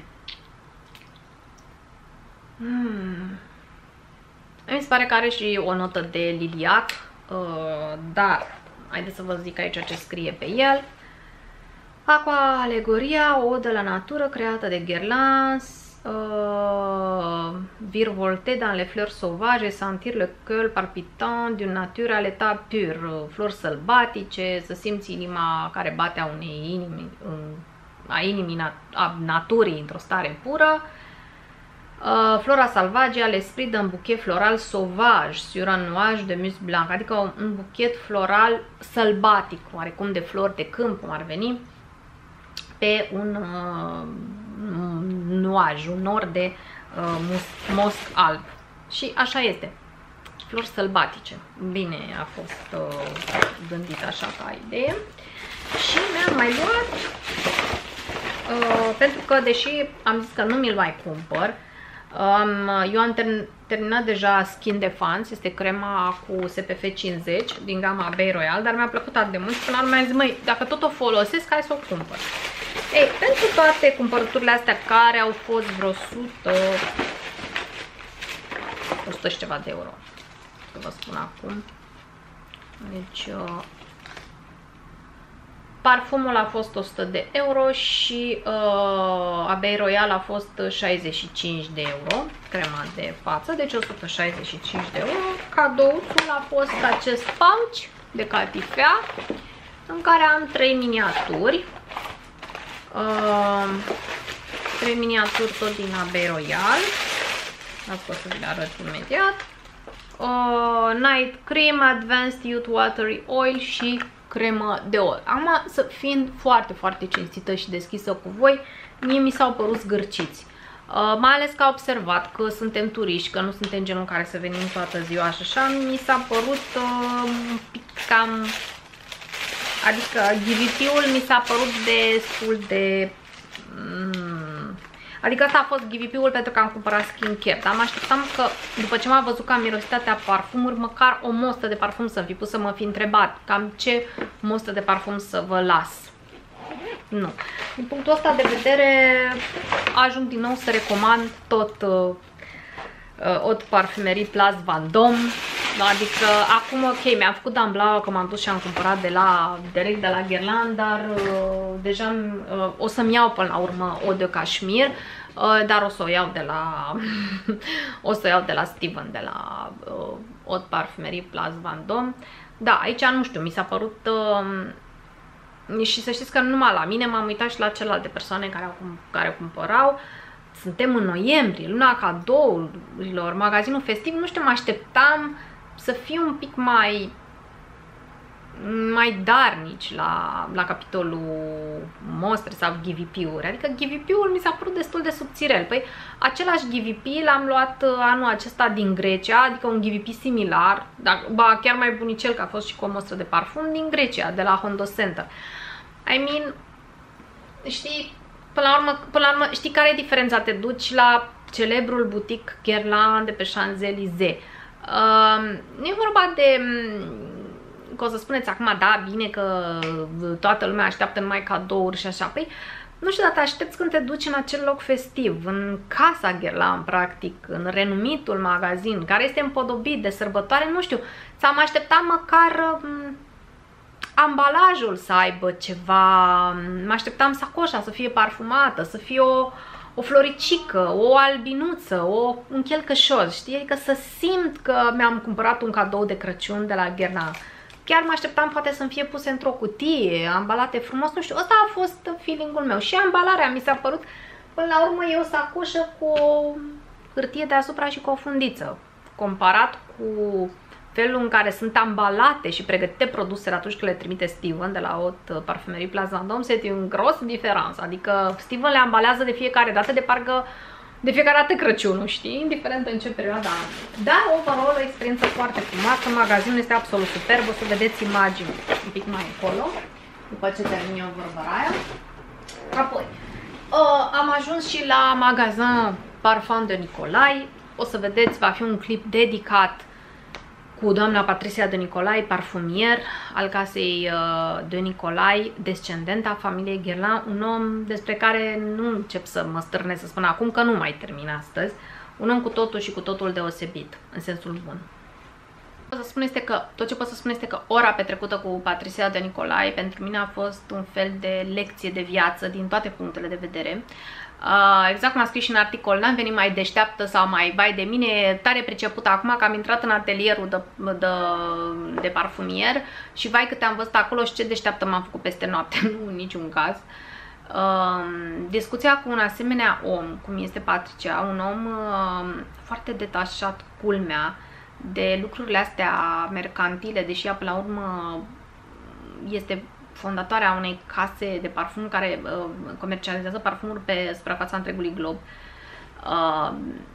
Mm. Mi se pare că are și o notă de liliac, uh, dar haideți să vă zic aici ce scrie pe el. Aqua Alegoria, o de la natură creată de Guerlain, uh, virevolté dans les fleurs sauvages, sentir le cœur palpitant d'une nature à l'état pur, flori sălbatice, să simți inima care bate a unei inimi, a inimii nat a naturii într-o stare pură. Uh, Flora Salvagia, l'esprit d'un bouquet floral sauvage sur un nuage de mousse blanc, adică un, un buchet floral sălbatic, oarecum de flori de câmp, cum ar veni, pe un uh, nuaj, un nor de uh, mus mosc alb. Și așa este. Flori sălbatice. Bine a fost uh, gândit așa ca idee. Și mi-am mai luat, uh, pentru că deși am zis că nu mi-l mai cumpăr, um, eu am ter terminat deja Skin Defense, este crema cu S P F cincizeci din gama Bay Royal, dar mi-a plăcut atât de mult și până la urmă am zis, măi, dacă tot o folosesc, hai să o cumpăr. Ei, pentru toate cumpărăturile astea care au fost vreo sută, o sută și ceva de euro, să vă spun acum. Deci, uh, parfumul a fost o sută de euro și uh, Abbey Royal a fost șaizeci și cinci de euro, crema de față, deci o sută șaizeci și cinci de euro. Cadouțul a fost acest pouch de catifea în care am trei miniaturi. Uh, trei miniaturi tot din Abbey Royal. Asta o să vi le arăt imediat. Uh, Night Cream, Advanced Youth Watery Oil și cremă de oil. Acum, să fiind foarte, foarte cinstită și deschisă cu voi, mie mi s-au părut zgârciți. Uh, mai ales că am observat că suntem turiști, că nu suntem genul care să venim toată ziua și așa, mi s-a părut uh, un pic cam... Adică G V P-ul mi s-a părut destul de... Mm, adică asta a fost G V P-ul pentru că am cumpărat skincare, dar mă așteptam că după ce m-am văzut că am mirosit atâtea parfumuri, măcar o mostă de parfum să-mi fi pus, să mă fi întrebat cam ce mostă de parfum să vă las. Nu. Din punctul ăsta de vedere ajung din nou să recomand tot uh, uh, Haute Parfumerie Place Vendôme. Adică acum ok, mi-am făcut dambla că m-am dus și am cumpărat de la, direct de la Guerlain, dar uh, deja uh, o să-mi iau până la urmă Eau de Cashmere, uh, dar o să o iau de la o să o iau de la Steven, de la uh, Haute Parfumerie Place Vendôme. Da, aici nu știu, mi s-a părut uh, și să știți că numai la mine, m-am uitat și la celelalte persoane care, au, care cumpărau. Suntem în noiembrie, luna cadourilor, magazinul festiv, nu știu, mă așteptam să fiu un pic mai mai darnici la, la capitolul mostre sau G V P-uri. Adică G V P-ul mi s-a părut destul de subțirel. Păi același G V P l-am luat anul acesta din Grecia, adică un G V P similar, dar, ba, chiar mai bunicel, că a fost și cu o mostră de parfum din Grecia, de la Hondo Center. I mean, știi, până la urmă, până la urmă știi care e diferența? Te duci la celebrul butic Guerlain de pe Champs-Élysées. Uh, nu e vorba de... că o să spuneți acum, da, bine că toată lumea așteaptă numai cadouri și așa. Păi, nu știu, dar te aștepți când te duci în acel loc festiv, în casa Guerlain, practic, în renumitul magazin, care este împodobit de sărbătoare, nu știu, ți-am așteptat măcar um, ambalajul să aibă ceva, mă așteptam sacoșa să fie parfumată, să fie o, o floricică, o albinuță, o, un chelcășor, știi? Adică să simt că mi-am cumpărat un cadou de Crăciun de la Guerlain. Chiar mă așteptam poate să-mi fie puse într-o cutie, ambalate frumos, nu știu, ăsta a fost feeling-ul meu. Și ambalarea mi s-a părut, până la urmă, e o sacoșă cu o hârtie deasupra și cu o fundiță. Comparat cu felul în care sunt ambalate și pregătite produsele atunci când le trimite Steven de la Haute Parfumerie Place Vendôme, este un gros diferență. Adică Steven le ambalează de fiecare dată de parcă de fiecare dată Crăciunul, știi? Indiferent în ce perioada anului. Dar, overall, o experiență foarte frumoasă. Magazinul este absolut superb. O să vedeți imagini un pic mai încolo, după ce termin eu vorba aia. Apoi, uh, am ajuns și la magazin Parfum de Nicolai. O să vedeți, va fi un clip dedicat cu doamna Patricia de Nicolai, parfumier al casei de Nicolai, descendenta familiei Guerlain, un om despre care nu încep să mă stârnesc să spun acum că nu mai termin astăzi, un om cu totul și cu totul deosebit, în sensul bun. Pot să spun este că, tot ce pot să spun este că ora petrecută cu Patricia de Nicolai pentru mine a fost un fel de lecție de viață din toate punctele de vedere. Uh, exact cum am scris și în articol, n-am venit mai deșteaptă sau mai bai de mine, tare pricepută acum că am intrat în atelierul de, de, de parfumier și vai câte am văzut acolo și ce deșteaptă m-am făcut peste noapte, nu în niciun caz. Uh, discuția cu un asemenea om, cum este Patricia, un om uh, foarte detașat, culmea, de lucrurile astea mercantile, deși ea până la urmă este fondatoarea unei case de parfum care uh, comercializează parfumuri pe suprafața întregului glob. Uh,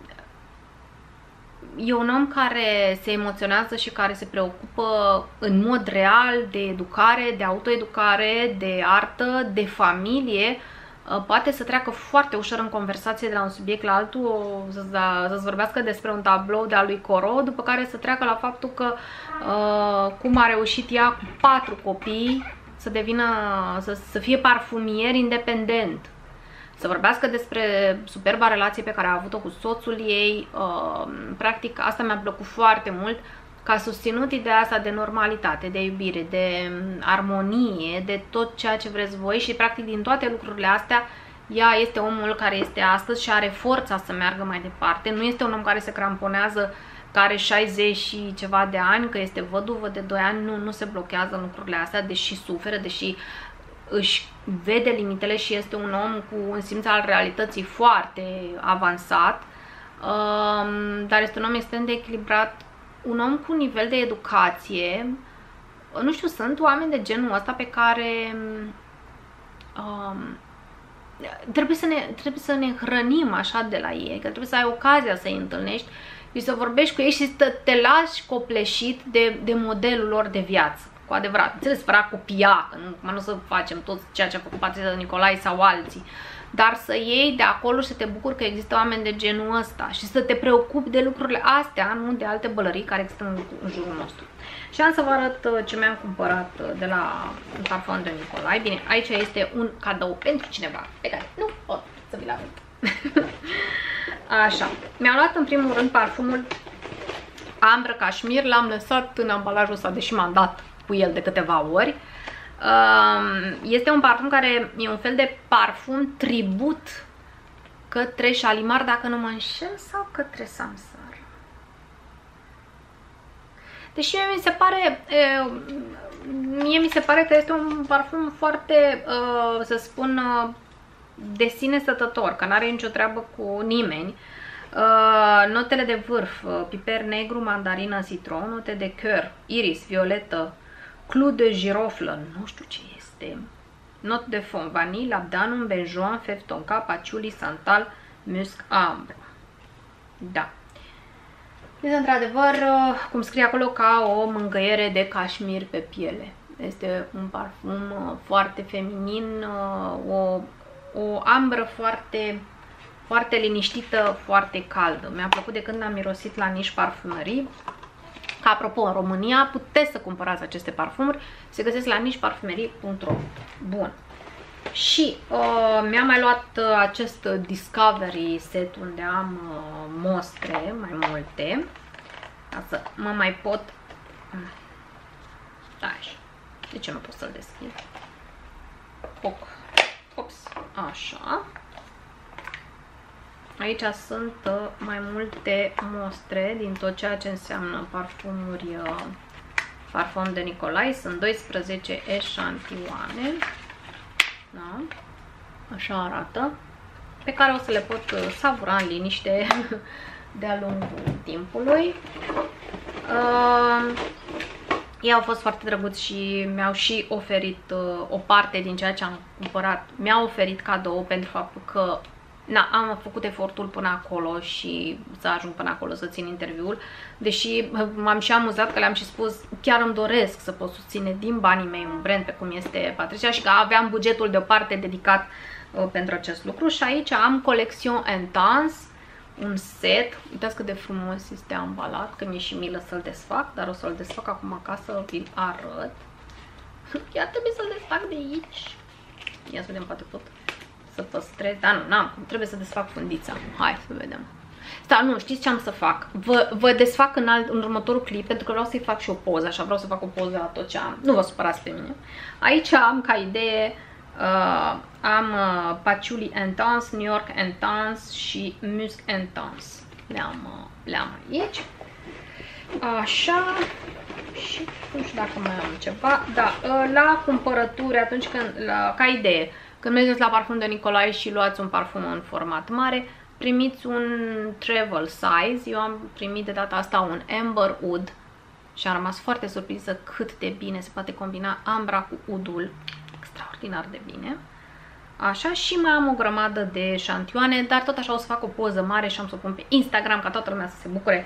e un om care se emoționează și care se preocupă în mod real de educare, de autoeducare, de artă, de familie. Uh, poate să treacă foarte ușor în conversație de la un subiect la altul, să-ți vorbească despre un tablou de-a lui Corot, după care să treacă la faptul că uh, cum a reușit ea cu patru copii să devină, să, să fie parfumier independent, să vorbească despre superba relație pe care a avut-o cu soțul ei. Uh, practic asta mi-a plăcut foarte mult, că a susținut ideea asta de normalitate, de iubire, de armonie, de tot ceea ce vreți voi și practic din toate lucrurile astea ea este omul care este astăzi și are forța să meargă mai departe. Nu este un om care se cramponează, care are șaizeci și ceva de ani, că este văduvă de doi ani, nu, nu se blochează în lucrurile astea, deși suferă, deși își vede limitele și este un om cu un simț al realității foarte avansat, dar este un om extrem de echilibrat, un om cu un nivel de educație. Nu știu, sunt oameni de genul ăsta pe care um, trebuie, să ne, trebuie să ne hrănim așa de la ei, că trebuie să ai ocazia să-i întâlnești și să vorbești cu ei și să te lași copleșit de, de modelul lor de viață. Cu adevărat, înțeles, fără a copia, că nu, nu să facem tot ceea ce a făcut Patricia Nicolae sau alții, dar să iei de acolo și să te bucuri că există oameni de genul ăsta și să te preocupi de lucrurile astea, nu de alte bălării care există în, în jurul nostru. Și am să vă arăt ce mi-am cumpărat de la Parfum de Nicolae. Bine, aici este un cadou pentru cineva pe care nu pot să vi-l arăt. Așa, mi-am luat în primul rând parfumul Ambră Cashmere, l-am lăsat în ambalajul ăsta, deși m-am dat cu el de câteva ori. Este un parfum care e un fel de parfum tribut către Shalimar, dacă nu mă înșel, sau către Samsara. Deși mie mi se pare, mie mi se pare că este un parfum foarte, să spun, de sine stătător, că n-are nicio treabă cu nimeni. Notele de vârf, piper negru, mandarină, citron, note de cœur, iris, violetă, clou de giroflă, nu știu ce este, not de fond, vanille, labdanum, benjoin, fève tonka, patchouli, santal, musc, ambre. Da. Este într-adevăr, cum scrie acolo, ca o mângâiere de cașmir pe piele. Este un parfum foarte feminin, o, o ambră foarte, foarte liniștită, foarte caldă. Mi-a plăcut de când am mirosit la Niche Parfumerie. Că, apropo, în România puteți să cumpărați aceste parfumuri, se găsesc la niche parfumerie punct ro. Bun. Și uh, mi-am mai luat uh, acest Discovery set unde am uh, mostre mai multe, ca să mă mai pot... Așa. De ce nu pot să-l deschid? Ops. Așa. Aici sunt uh, mai multe mostre din tot ceea ce înseamnă parfumuri uh, Parfum de Nicolae. Sunt doisprezece eșantioane. Da? Așa arată. Pe care o să le pot uh, savura în liniște de-a lungul timpului. Uh, ei au fost foarte drăguți și mi-au și oferit uh, o parte din ceea ce am cumpărat. Mi-au oferit cadou pentru faptul că na, am făcut efortul până acolo și să ajung până acolo să țin interviul, deși m-am și amuzat că le-am și spus, chiar îmi doresc să pot susține din banii mei un brand pe cum este Patricia și că aveam bugetul deoparte dedicat uh, pentru acest lucru. Și aici am Collection Intense, un set, uitați cât de frumos este ambalat, că mi-e și milă să-l desfac, dar o să-l desfac acum ca să vi-l arăt. Chiar trebuie să-l desfac de aici. Ia să vedem, poate pot să păstrez, dar nu, n-am cum, trebuie să desfac fundița. Hai să vedem. Da, nu, știți ce am să fac? Vă, vă desfac în, alt, în următorul clip, pentru că vreau să-i fac și o poză, așa, vreau să fac o poză la tot ce am. Nu vă supărați pe mine. Aici am ca idee, uh, am uh, Patchouli Intense, New York Intense și Musc Intense. Le-am uh, le-am aici. Așa. Și nu știu dacă mai am ceva. Da, uh, la cumpărături, atunci când, la, ca idee, când mergeți la Parfum de Nicolae și luați un parfum în format mare, primiți un travel size. Eu am primit de data asta un Amber Oud și am rămas foarte surprinsă cât de bine se poate combina ambra cu udul. Extraordinar de bine. Așa, și mai am o grămadă de șantioane, dar tot așa o să fac o poză mare și am să o pun pe Instagram ca toată lumea să se bucure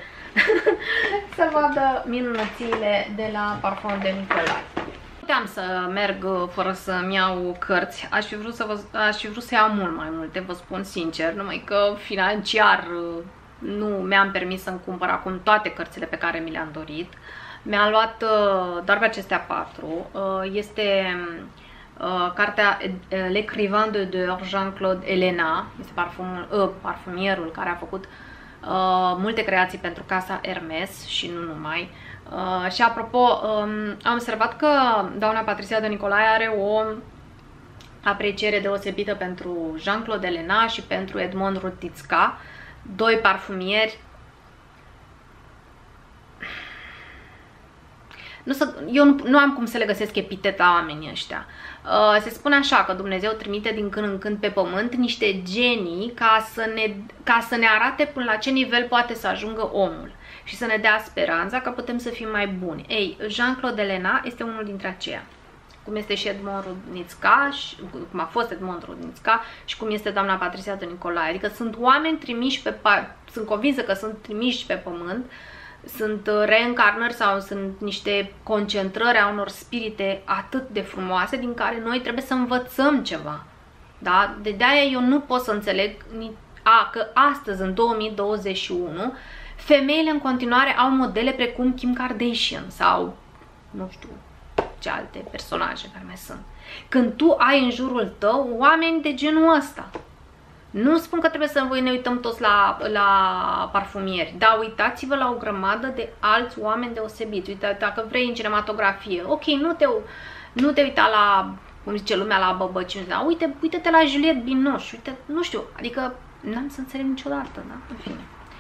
să vadă minunățile de la Parfum de Nicolae. Puteam să merg fără să-mi iau cărți, aș fi vrut să vă, aș fi vrut să iau mult mai multe, vă spun sincer, numai că financiar nu mi-am permis să-mi cumpăr acum toate cărțile pe care mi le-am dorit. Mi-am luat doar pe acestea patru. Este cartea L'Écrivain de Deur, Jean-Claude Ellena, este parfumul, uh, parfumierul care a făcut uh, multe creații pentru casa Hermes și nu numai. Uh, și apropo, um, am observat că doamna Patricia de Nicolae are o apreciere deosebită pentru Jean-Claude Ellena și pentru Edmond Rutitska, doi parfumieri nu să, eu nu, nu am cum să le găsesc epitet la oamenii ăștia. Uh, se spune așa că Dumnezeu trimite din când în când pe pământ niște genii ca să, ne, ca să ne arate până la ce nivel poate să ajungă omul și să ne dea speranța că putem să fim mai buni. Ei, Jean-Claude Elena este unul dintre aceia. Cum este și Edmond Rudnițca, cum a fost Edmond Rudnițca și cum este doamna Patricia de Nicolae. Adică sunt oameni trimiși pe, sunt convinsă că sunt trimiși pe pământ, sunt reîncarnări sau sunt niște concentrări a unor spirite atât de frumoase din care noi trebuie să învățăm ceva. Da? De de-aia eu nu pot să înțeleg a, că astăzi, în două mii douăzeci și unu, femeile în continuare au modele precum Kim Kardashian sau, nu știu, ce alte personaje care mai sunt. Când tu ai în jurul tău oameni de genul ăsta. Nu spun că trebuie să ne uităm toți la, la parfumieri, dar uitați-vă la o grămadă de alți oameni deosebiți. Uite, dacă vrei în cinematografie, ok, nu te, nu te uita la, cum zice lumea, la băbăci, dar uite, uite-te la Juliette Binoche, uite, nu știu, adică n-am să înțeleg niciodată, da? În fine.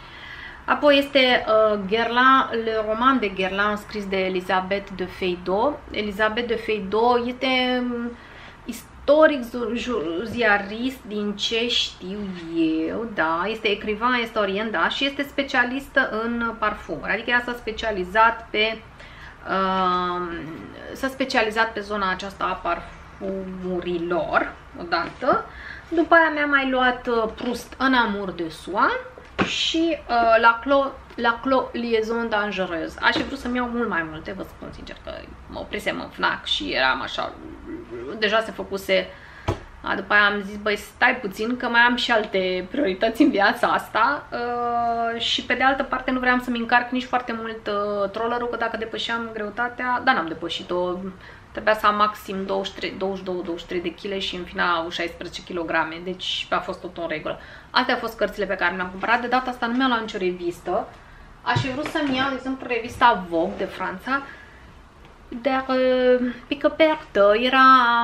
Apoi este uh, Guerlain, le roman de Guerlain scris de Elisabeth de Feydeau. Elisabeth de Feydeau este um, istoric, ziarist, din ce știu eu, da, este ecrivain, istorian, da, și este specialistă în parfumuri, adică ea s-a specializat pe uh, s-a specializat pe zona aceasta a parfumurilor, odată. După aia mi-a mai luat uh, Proust Un amour de soi și uh, la Clos, la Clos Liaison dangereuse. Aș fi vrut să-mi iau mult mai multe, vă spun sincer că mă oprisem în Fnac și eram așa, deja se făcuse. A, după aia am zis, băi, stai puțin că mai am și alte priorități în viața asta uh, și pe de altă parte nu vreau să-mi încarc nici foarte mult uh, trollerul, că dacă depășeam greutatea, dar n-am depășit-o, trebuia să am maxim douăzeci și trei, douăzeci și doi douăzeci și trei de kg și în final au șaisprezece kilograme, deci a fost tot în regulă. Astea au fost cărțile pe care mi-am cumpărat, de data asta nu mi-am luat nicio revistă. Aș fi vrut să-mi iau, de exemplu, revista Vogue de Franța, dar uh, pică pertă, era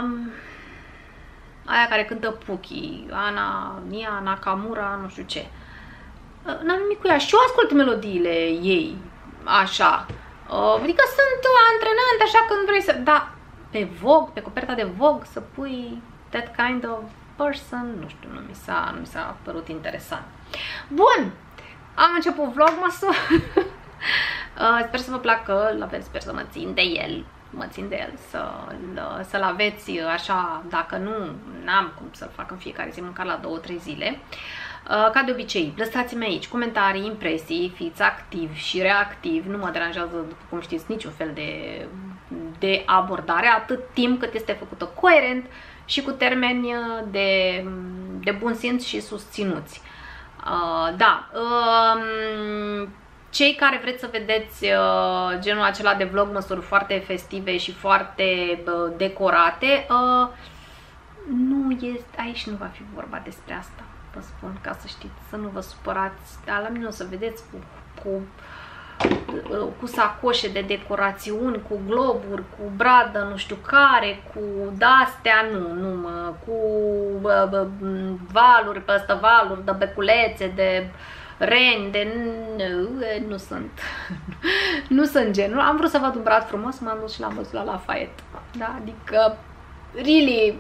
aia care cântă Puki, Ana, Nia Nakamura, nu știu ce. Uh, N-am nimic cu ea și eu ascult melodiile ei, așa. Uh, adică sunt antrenante, așa, când vrei să... Da, pe Vogue, pe coperta de Vogue, să pui that kind of person, nu știu, nu mi s-a nu mi s-a părut interesant. Bun, am început vlogmasul. uh, sper să vă placă, la fel sper să mă țin de el, mă țin de el, să-l să aveți așa, dacă nu, n-am cum să-l fac în fiecare zi, măcar la două trei zile. Uh, ca de obicei, lăsați-mi aici comentarii, impresii, fiți activi și reactivi, nu mă deranjează, după cum știți, niciun fel de, de abordare, atât timp cât este făcută coerent și cu termeni de, de bun simț și susținuți. Uh, da, uh, cei care vreți să vedeți uh, genul acela de vlogmasuri foarte festive și foarte uh, decorate, uh, nu este, aici nu va fi vorba despre asta. Vă spun, ca să știți, să nu vă supărați, dar la mine o să vedeți cu, cu, cu sacoșe de decorațiuni, cu globuri, cu bradă, nu știu care, cu de-astea, nu, nu mă, cu bă, bă, valuri, pe ăsta valuri, de beculețe, de reni, de... Nu, nu sunt, nu sunt genul. Am vrut să văd un brad frumos, m-am dus și l-am văzut la Lafayette, da, adică, really,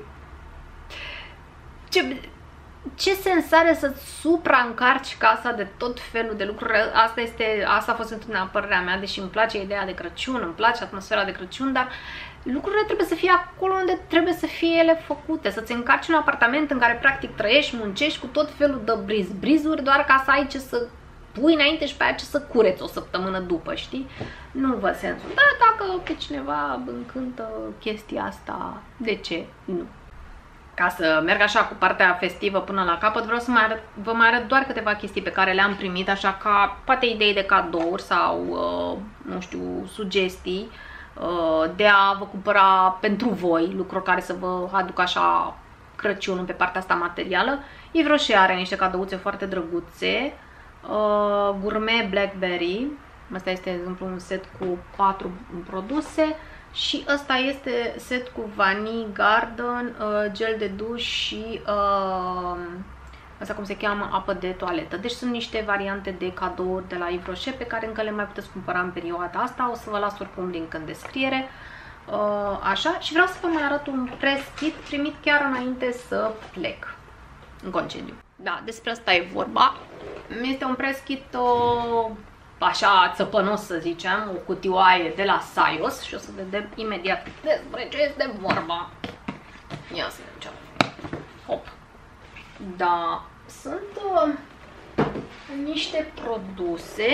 ce... Ce sens are să-ți supraîncarci casa de tot felul de lucruri? Asta, este, asta a fost întotdeauna părerea mea, deși îmi place ideea de Crăciun, îmi place atmosfera de Crăciun, dar lucrurile trebuie să fie acolo unde trebuie să fie ele făcute. Să-ți încarci un apartament în care practic trăiești, muncești cu tot felul de briz-brizuri doar ca să ai ce să pui înainte și pe aia ce să cureți o săptămână după, știi? Nu văd sensul. Dar dacă pe cineva încântă chestia asta, de ce nu? Ca să merg așa cu partea festivă până la capăt, vreau să mai arăt, vă mai arăt doar câteva chestii pe care le-am primit, așa ca poate idei de cadouri sau, uh, nu știu, sugestii uh, de a vă cumpăra pentru voi lucruri care să vă aducă așa Crăciunul pe partea asta materială. Yves Rocher are niște cadouțe foarte drăguțe, uh, Gourmet Blackberry, asta este, de exemplu, un set cu patru produse. Și ăsta este set cu Vanille Garden, uh, gel de duș și uh, asta cum se cheamă, apă de toaletă. Deci sunt niște variante de cadouri de la Yves Rocher pe care încă le mai puteți cumpăra în perioada asta. O să vă las oricum link în descriere. Uh, așa, și vreau să vă mai arăt un press kit primit chiar înainte să plec în concediu. Da, despre asta e vorba. Este un press kit uh, așa țăpănos, să zicem, o cutioaie de la Sayos și o să vedem imediat despre ce este vorba. Ia să vedem ce avem. Hop. Da, sunt uh, niște produse.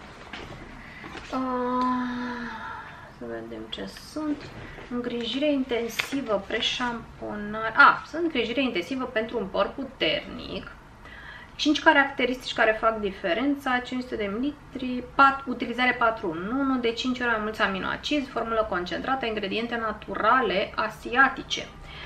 Uh, să vedem ce sunt. Îngrijire intensivă, preșamponare. A, sunt îngrijire intensivă pentru un păr puternic. cinci caracteristici care fac diferența, cinci sute de mililitri, utilizare patru în unu, de cinci ori mai mulți aminoacizi, formulă concentrată, ingrediente naturale asiatice.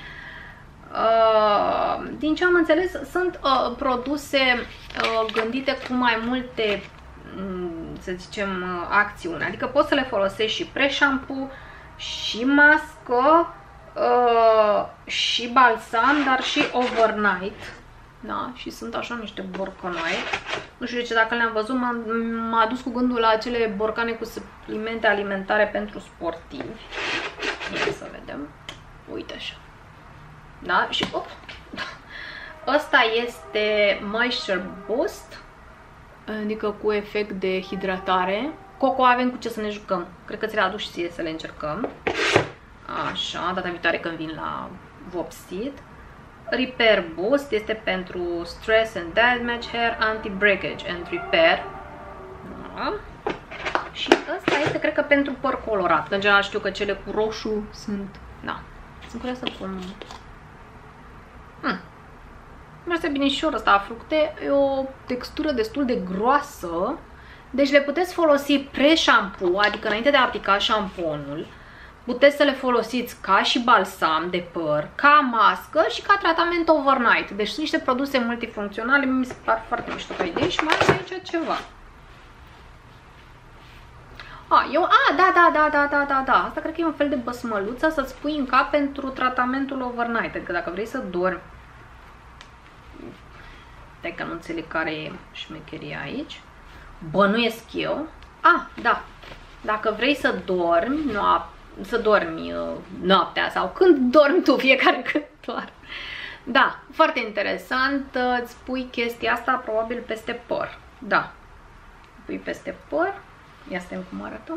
Uh, din ce am înțeles, sunt uh, produse uh, gândite cu mai multe, um, să zicem, uh, acțiuni. Adică poți să le folosești și pre-shampoo, și mască, uh, și balsam, dar și overnight. Da, și sunt așa niște borcanoi. Nu știu de ce, dacă le-am văzut, m-a adus cu gândul la acele borcane cu suplimente alimentare pentru sportivi. Ia să vedem. Uite așa. Da, și op. Ăsta este Moisture Boost, adică cu efect de hidratare. Coco, avem cu ce să ne jucăm. Cred că ți le aduc și ție să le încercăm. Așa, data viitoare când vin la vopsit. Repair Boost este pentru Stress and Damage Hair, Anti-Breakage and Repair. Da. Și ăsta este, cred că, pentru păr colorat. Că în general știu că cele cu roșu sunt... Da. Sunt curioasă cum... Hmm. Merge binișor ăsta a fructe. E o textură destul de groasă. Deci le puteți folosi pre-shampoo, adică înainte de a aplica șamponul. Puteți să le folosiți ca și balsam de păr, ca mască și ca tratament overnight. Deci sunt niște produse multifuncționale, mi se par foarte mișto ca idee și mai am aici ceva. A, eu, a, da, da, da, da, da, da, da. Asta cred că e un fel de băsmăluță să-ți pui în cap pentru tratamentul overnight. Adică dacă vrei să dormi... Stai că nu înțeleg care e șmecheria aici. Bănuiesc eu. A, da. Dacă vrei să dormi noapte, să dormi uh, noaptea sau când dormi tu, fiecare când doar. Da, foarte interesant. Îți pui chestia asta probabil peste păr. Da. Pui peste păr. Ia stai cum arată.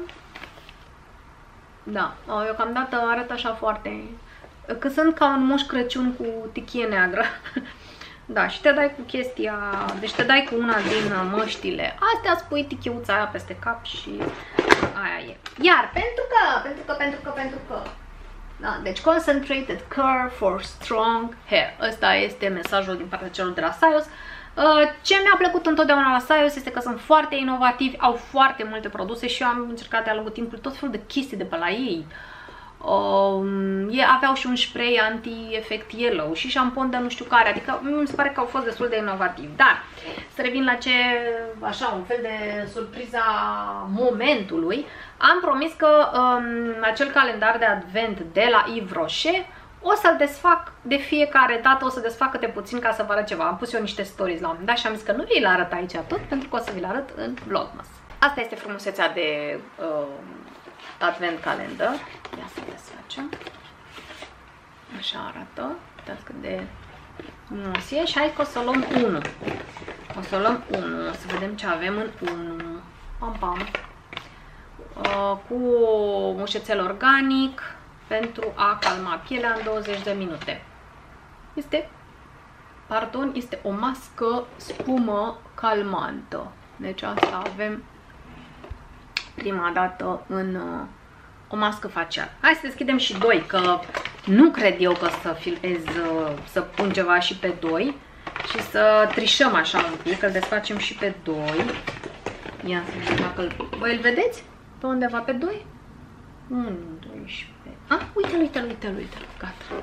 Da, eu cam dată arată așa foarte... Că sunt ca un Moș Crăciun cu tichie neagră. Da, și te dai cu chestia... Deci te dai cu una din măștile astea, îți pui tichiuța aia peste cap și aia e. Iar pentru că, pentru că, pentru că, pentru că... Da, deci Concentrated Care for Strong Hair. Ăsta este mesajul din partea celor de la Sayos. Ce mi-a plăcut întotdeauna la Sayos este că sunt foarte inovativi, au foarte multe produse și eu am încercat de-a lungul timpului tot felul de chestii de pe la ei. Um, aveau și un spray anti-efect yellow și șampon de nu știu care, adică mi se pare că au fost destul de inovativi. Dar să revin la ce, așa, un fel de surpriza momentului, am promis că um, acel calendar de advent de la Yves Rocher o să-l desfac de fiecare dată, o să desfac câte puțin ca să vă arăt ceva. Am pus eu niște stories la un moment dat și am zis că nu vi-l arăt aici tot, pentru că o să vi-l arăt în Vlogmas. Asta este frumusețea de uh, advent calendar. Ia să desfacem. Așa arată. Uitați cât de frumos e. Și hai că o să luăm unul. O să luăm unul. O să vedem ce avem în unul. Pam, pam. Uh, cu mușețel organic pentru a calma pielea în douăzeci de minute. Este, pardon, este o mască spumă calmantă. Deci asta avem prima dată în uh, o mască facială. Hai să deschidem și doi, că nu cred eu că să filmez, uh, să pun ceva și pe doi și să trișăm așa un pic, că îl desfacem și pe doi. Ia să vedem dacă îl... Voi îl vedeți? Pe undeva pe doi? unu, doisprezece. Ah, uite-l, uite-l, uite-l, uite-l. Gata.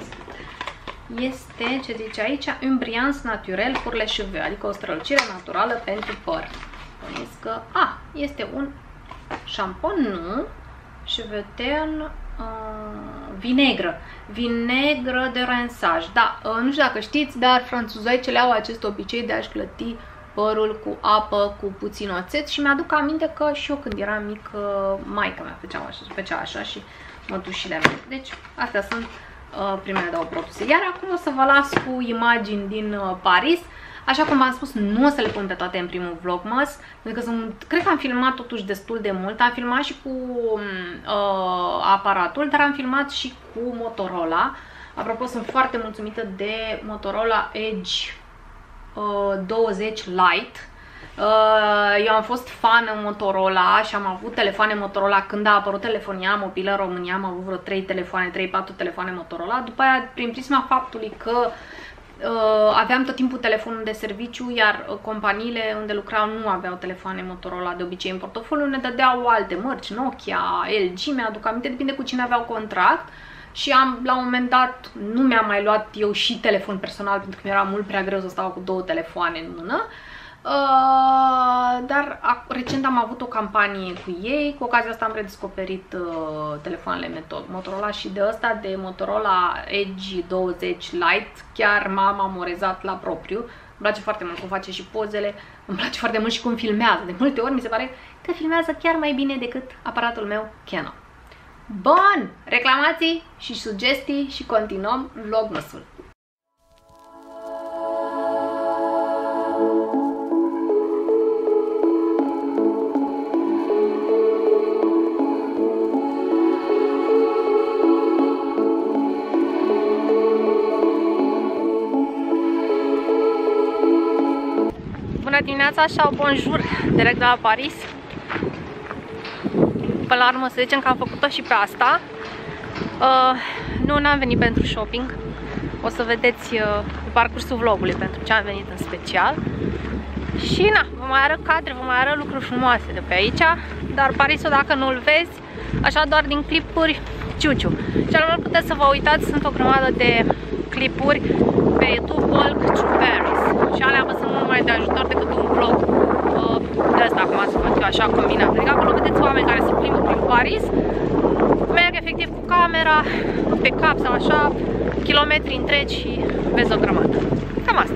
Este, ce zice aici, un brillant naturel pour les cheveux, adică o strălucire naturală pentru păr. Bănuiesc că, ah, este un șampon, nu, cheveux terne uh, vinegră. Vinegră de rensaj. Da, uh, nu știu dacă știți, dar franțuzoicele au acest obicei de a-și clăti părul cu apă, cu puțin oțet și mi-aduc aminte că și eu când eram mică, maica mea făcea așa, făcea așa și mătușile mele. Deci, astea sunt uh, primele două produse. Iar acum o să vă las cu imagini din uh, Paris. Așa cum v-am spus, nu o să le pun pe toate în primul vlogmas, pentru că sunt, cred că am filmat totuși destul de mult. Am filmat și cu uh, aparatul, dar am filmat și cu Motorola. Apropo, sunt foarte mulțumită de Motorola Edge uh, douăzeci Lite. Uh, eu am fost fană Motorola și am avut telefoane Motorola când a apărut telefonia mobilă în România. Am avut vreo trei telefoane, trei patru telefoane Motorola. După aia, prin prisma faptului că Uh, aveam tot timpul telefonul de serviciu, iar uh, companiile unde lucrau nu aveau telefoane Motorola de obicei în portofoliu, ne dădeau alte mărci, Nokia, L G, mi-aduc aminte, depinde cu cine aveau contract. Și am, la un moment dat, nu mi-am mai luat eu și telefon personal, pentru că mi-era mult prea greu să stau cu două telefoane în mână. Uh, dar a, recent am avut o campanie cu ei, cu ocazia asta am redescoperit uh, telefoanele Motorola și de ăsta de Motorola Edge douăzeci Lite chiar m-am amorezat la propriu. Îmi place foarte mult cum face și pozele, îmi place foarte mult și cum filmează. De multe ori mi se pare că filmează chiar mai bine decât aparatul meu Canon. Bun, reclamații și sugestii și continuăm vlogmasul. Bună dimineața sau bonjour, direct de la Paris. Până la urmă să zicem că am făcut-o și pe asta. Uh, nu, n-am venit pentru shopping. O să vedeți uh, pe parcursul vlogului pentru ce am venit în special. Și na, vă mai arăt cadre, vă mai arăt lucruri frumoase de pe aici. Dar Parisul, dacă nu-l vezi, așa doar din clipuri, ciuciu. Cel mai mult puteți să vă uitați, sunt o grămadă de clipuri pe YouTube, Walk to Paris. Și alea vă sunt mult mai de ajutor decât un vlog uh, de asta, cum ați văzut eu, așa combinat. Adică acolo vedeți oameni care se plimbă prin Paris, merg efectiv cu camera pe cap sau așa, kilometri întregi și vezi o grămadă. Cam asta.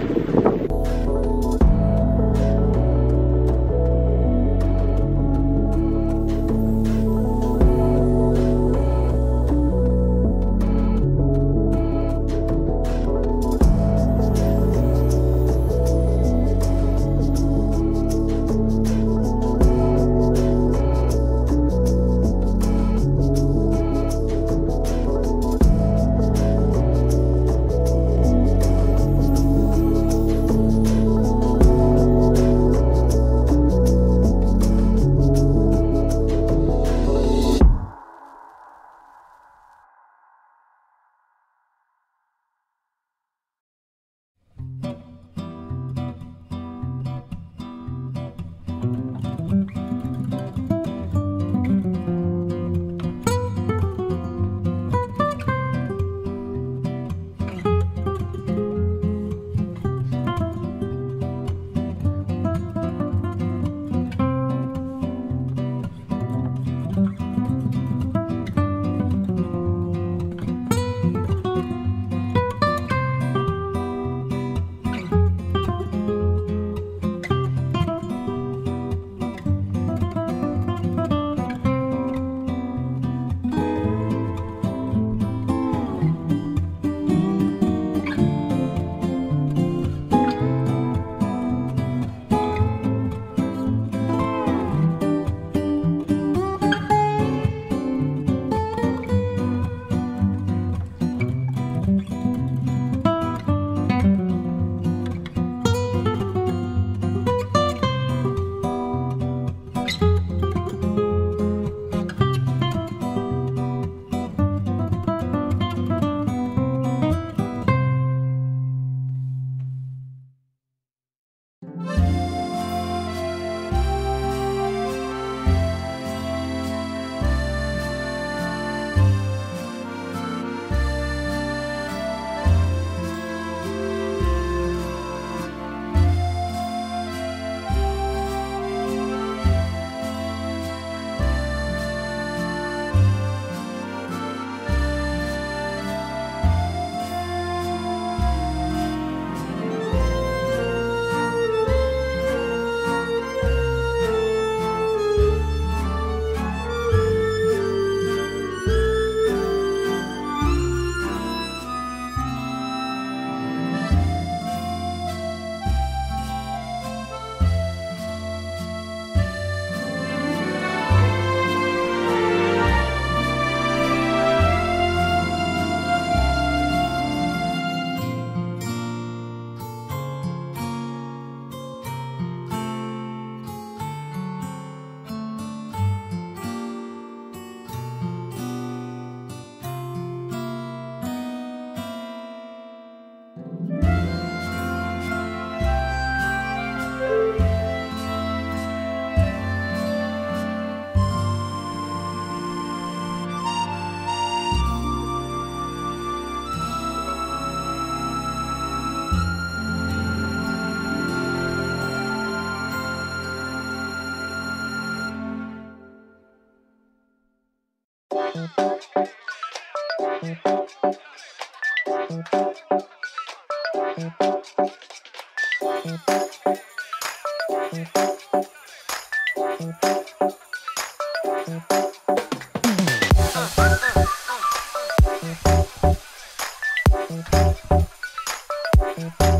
Thank you.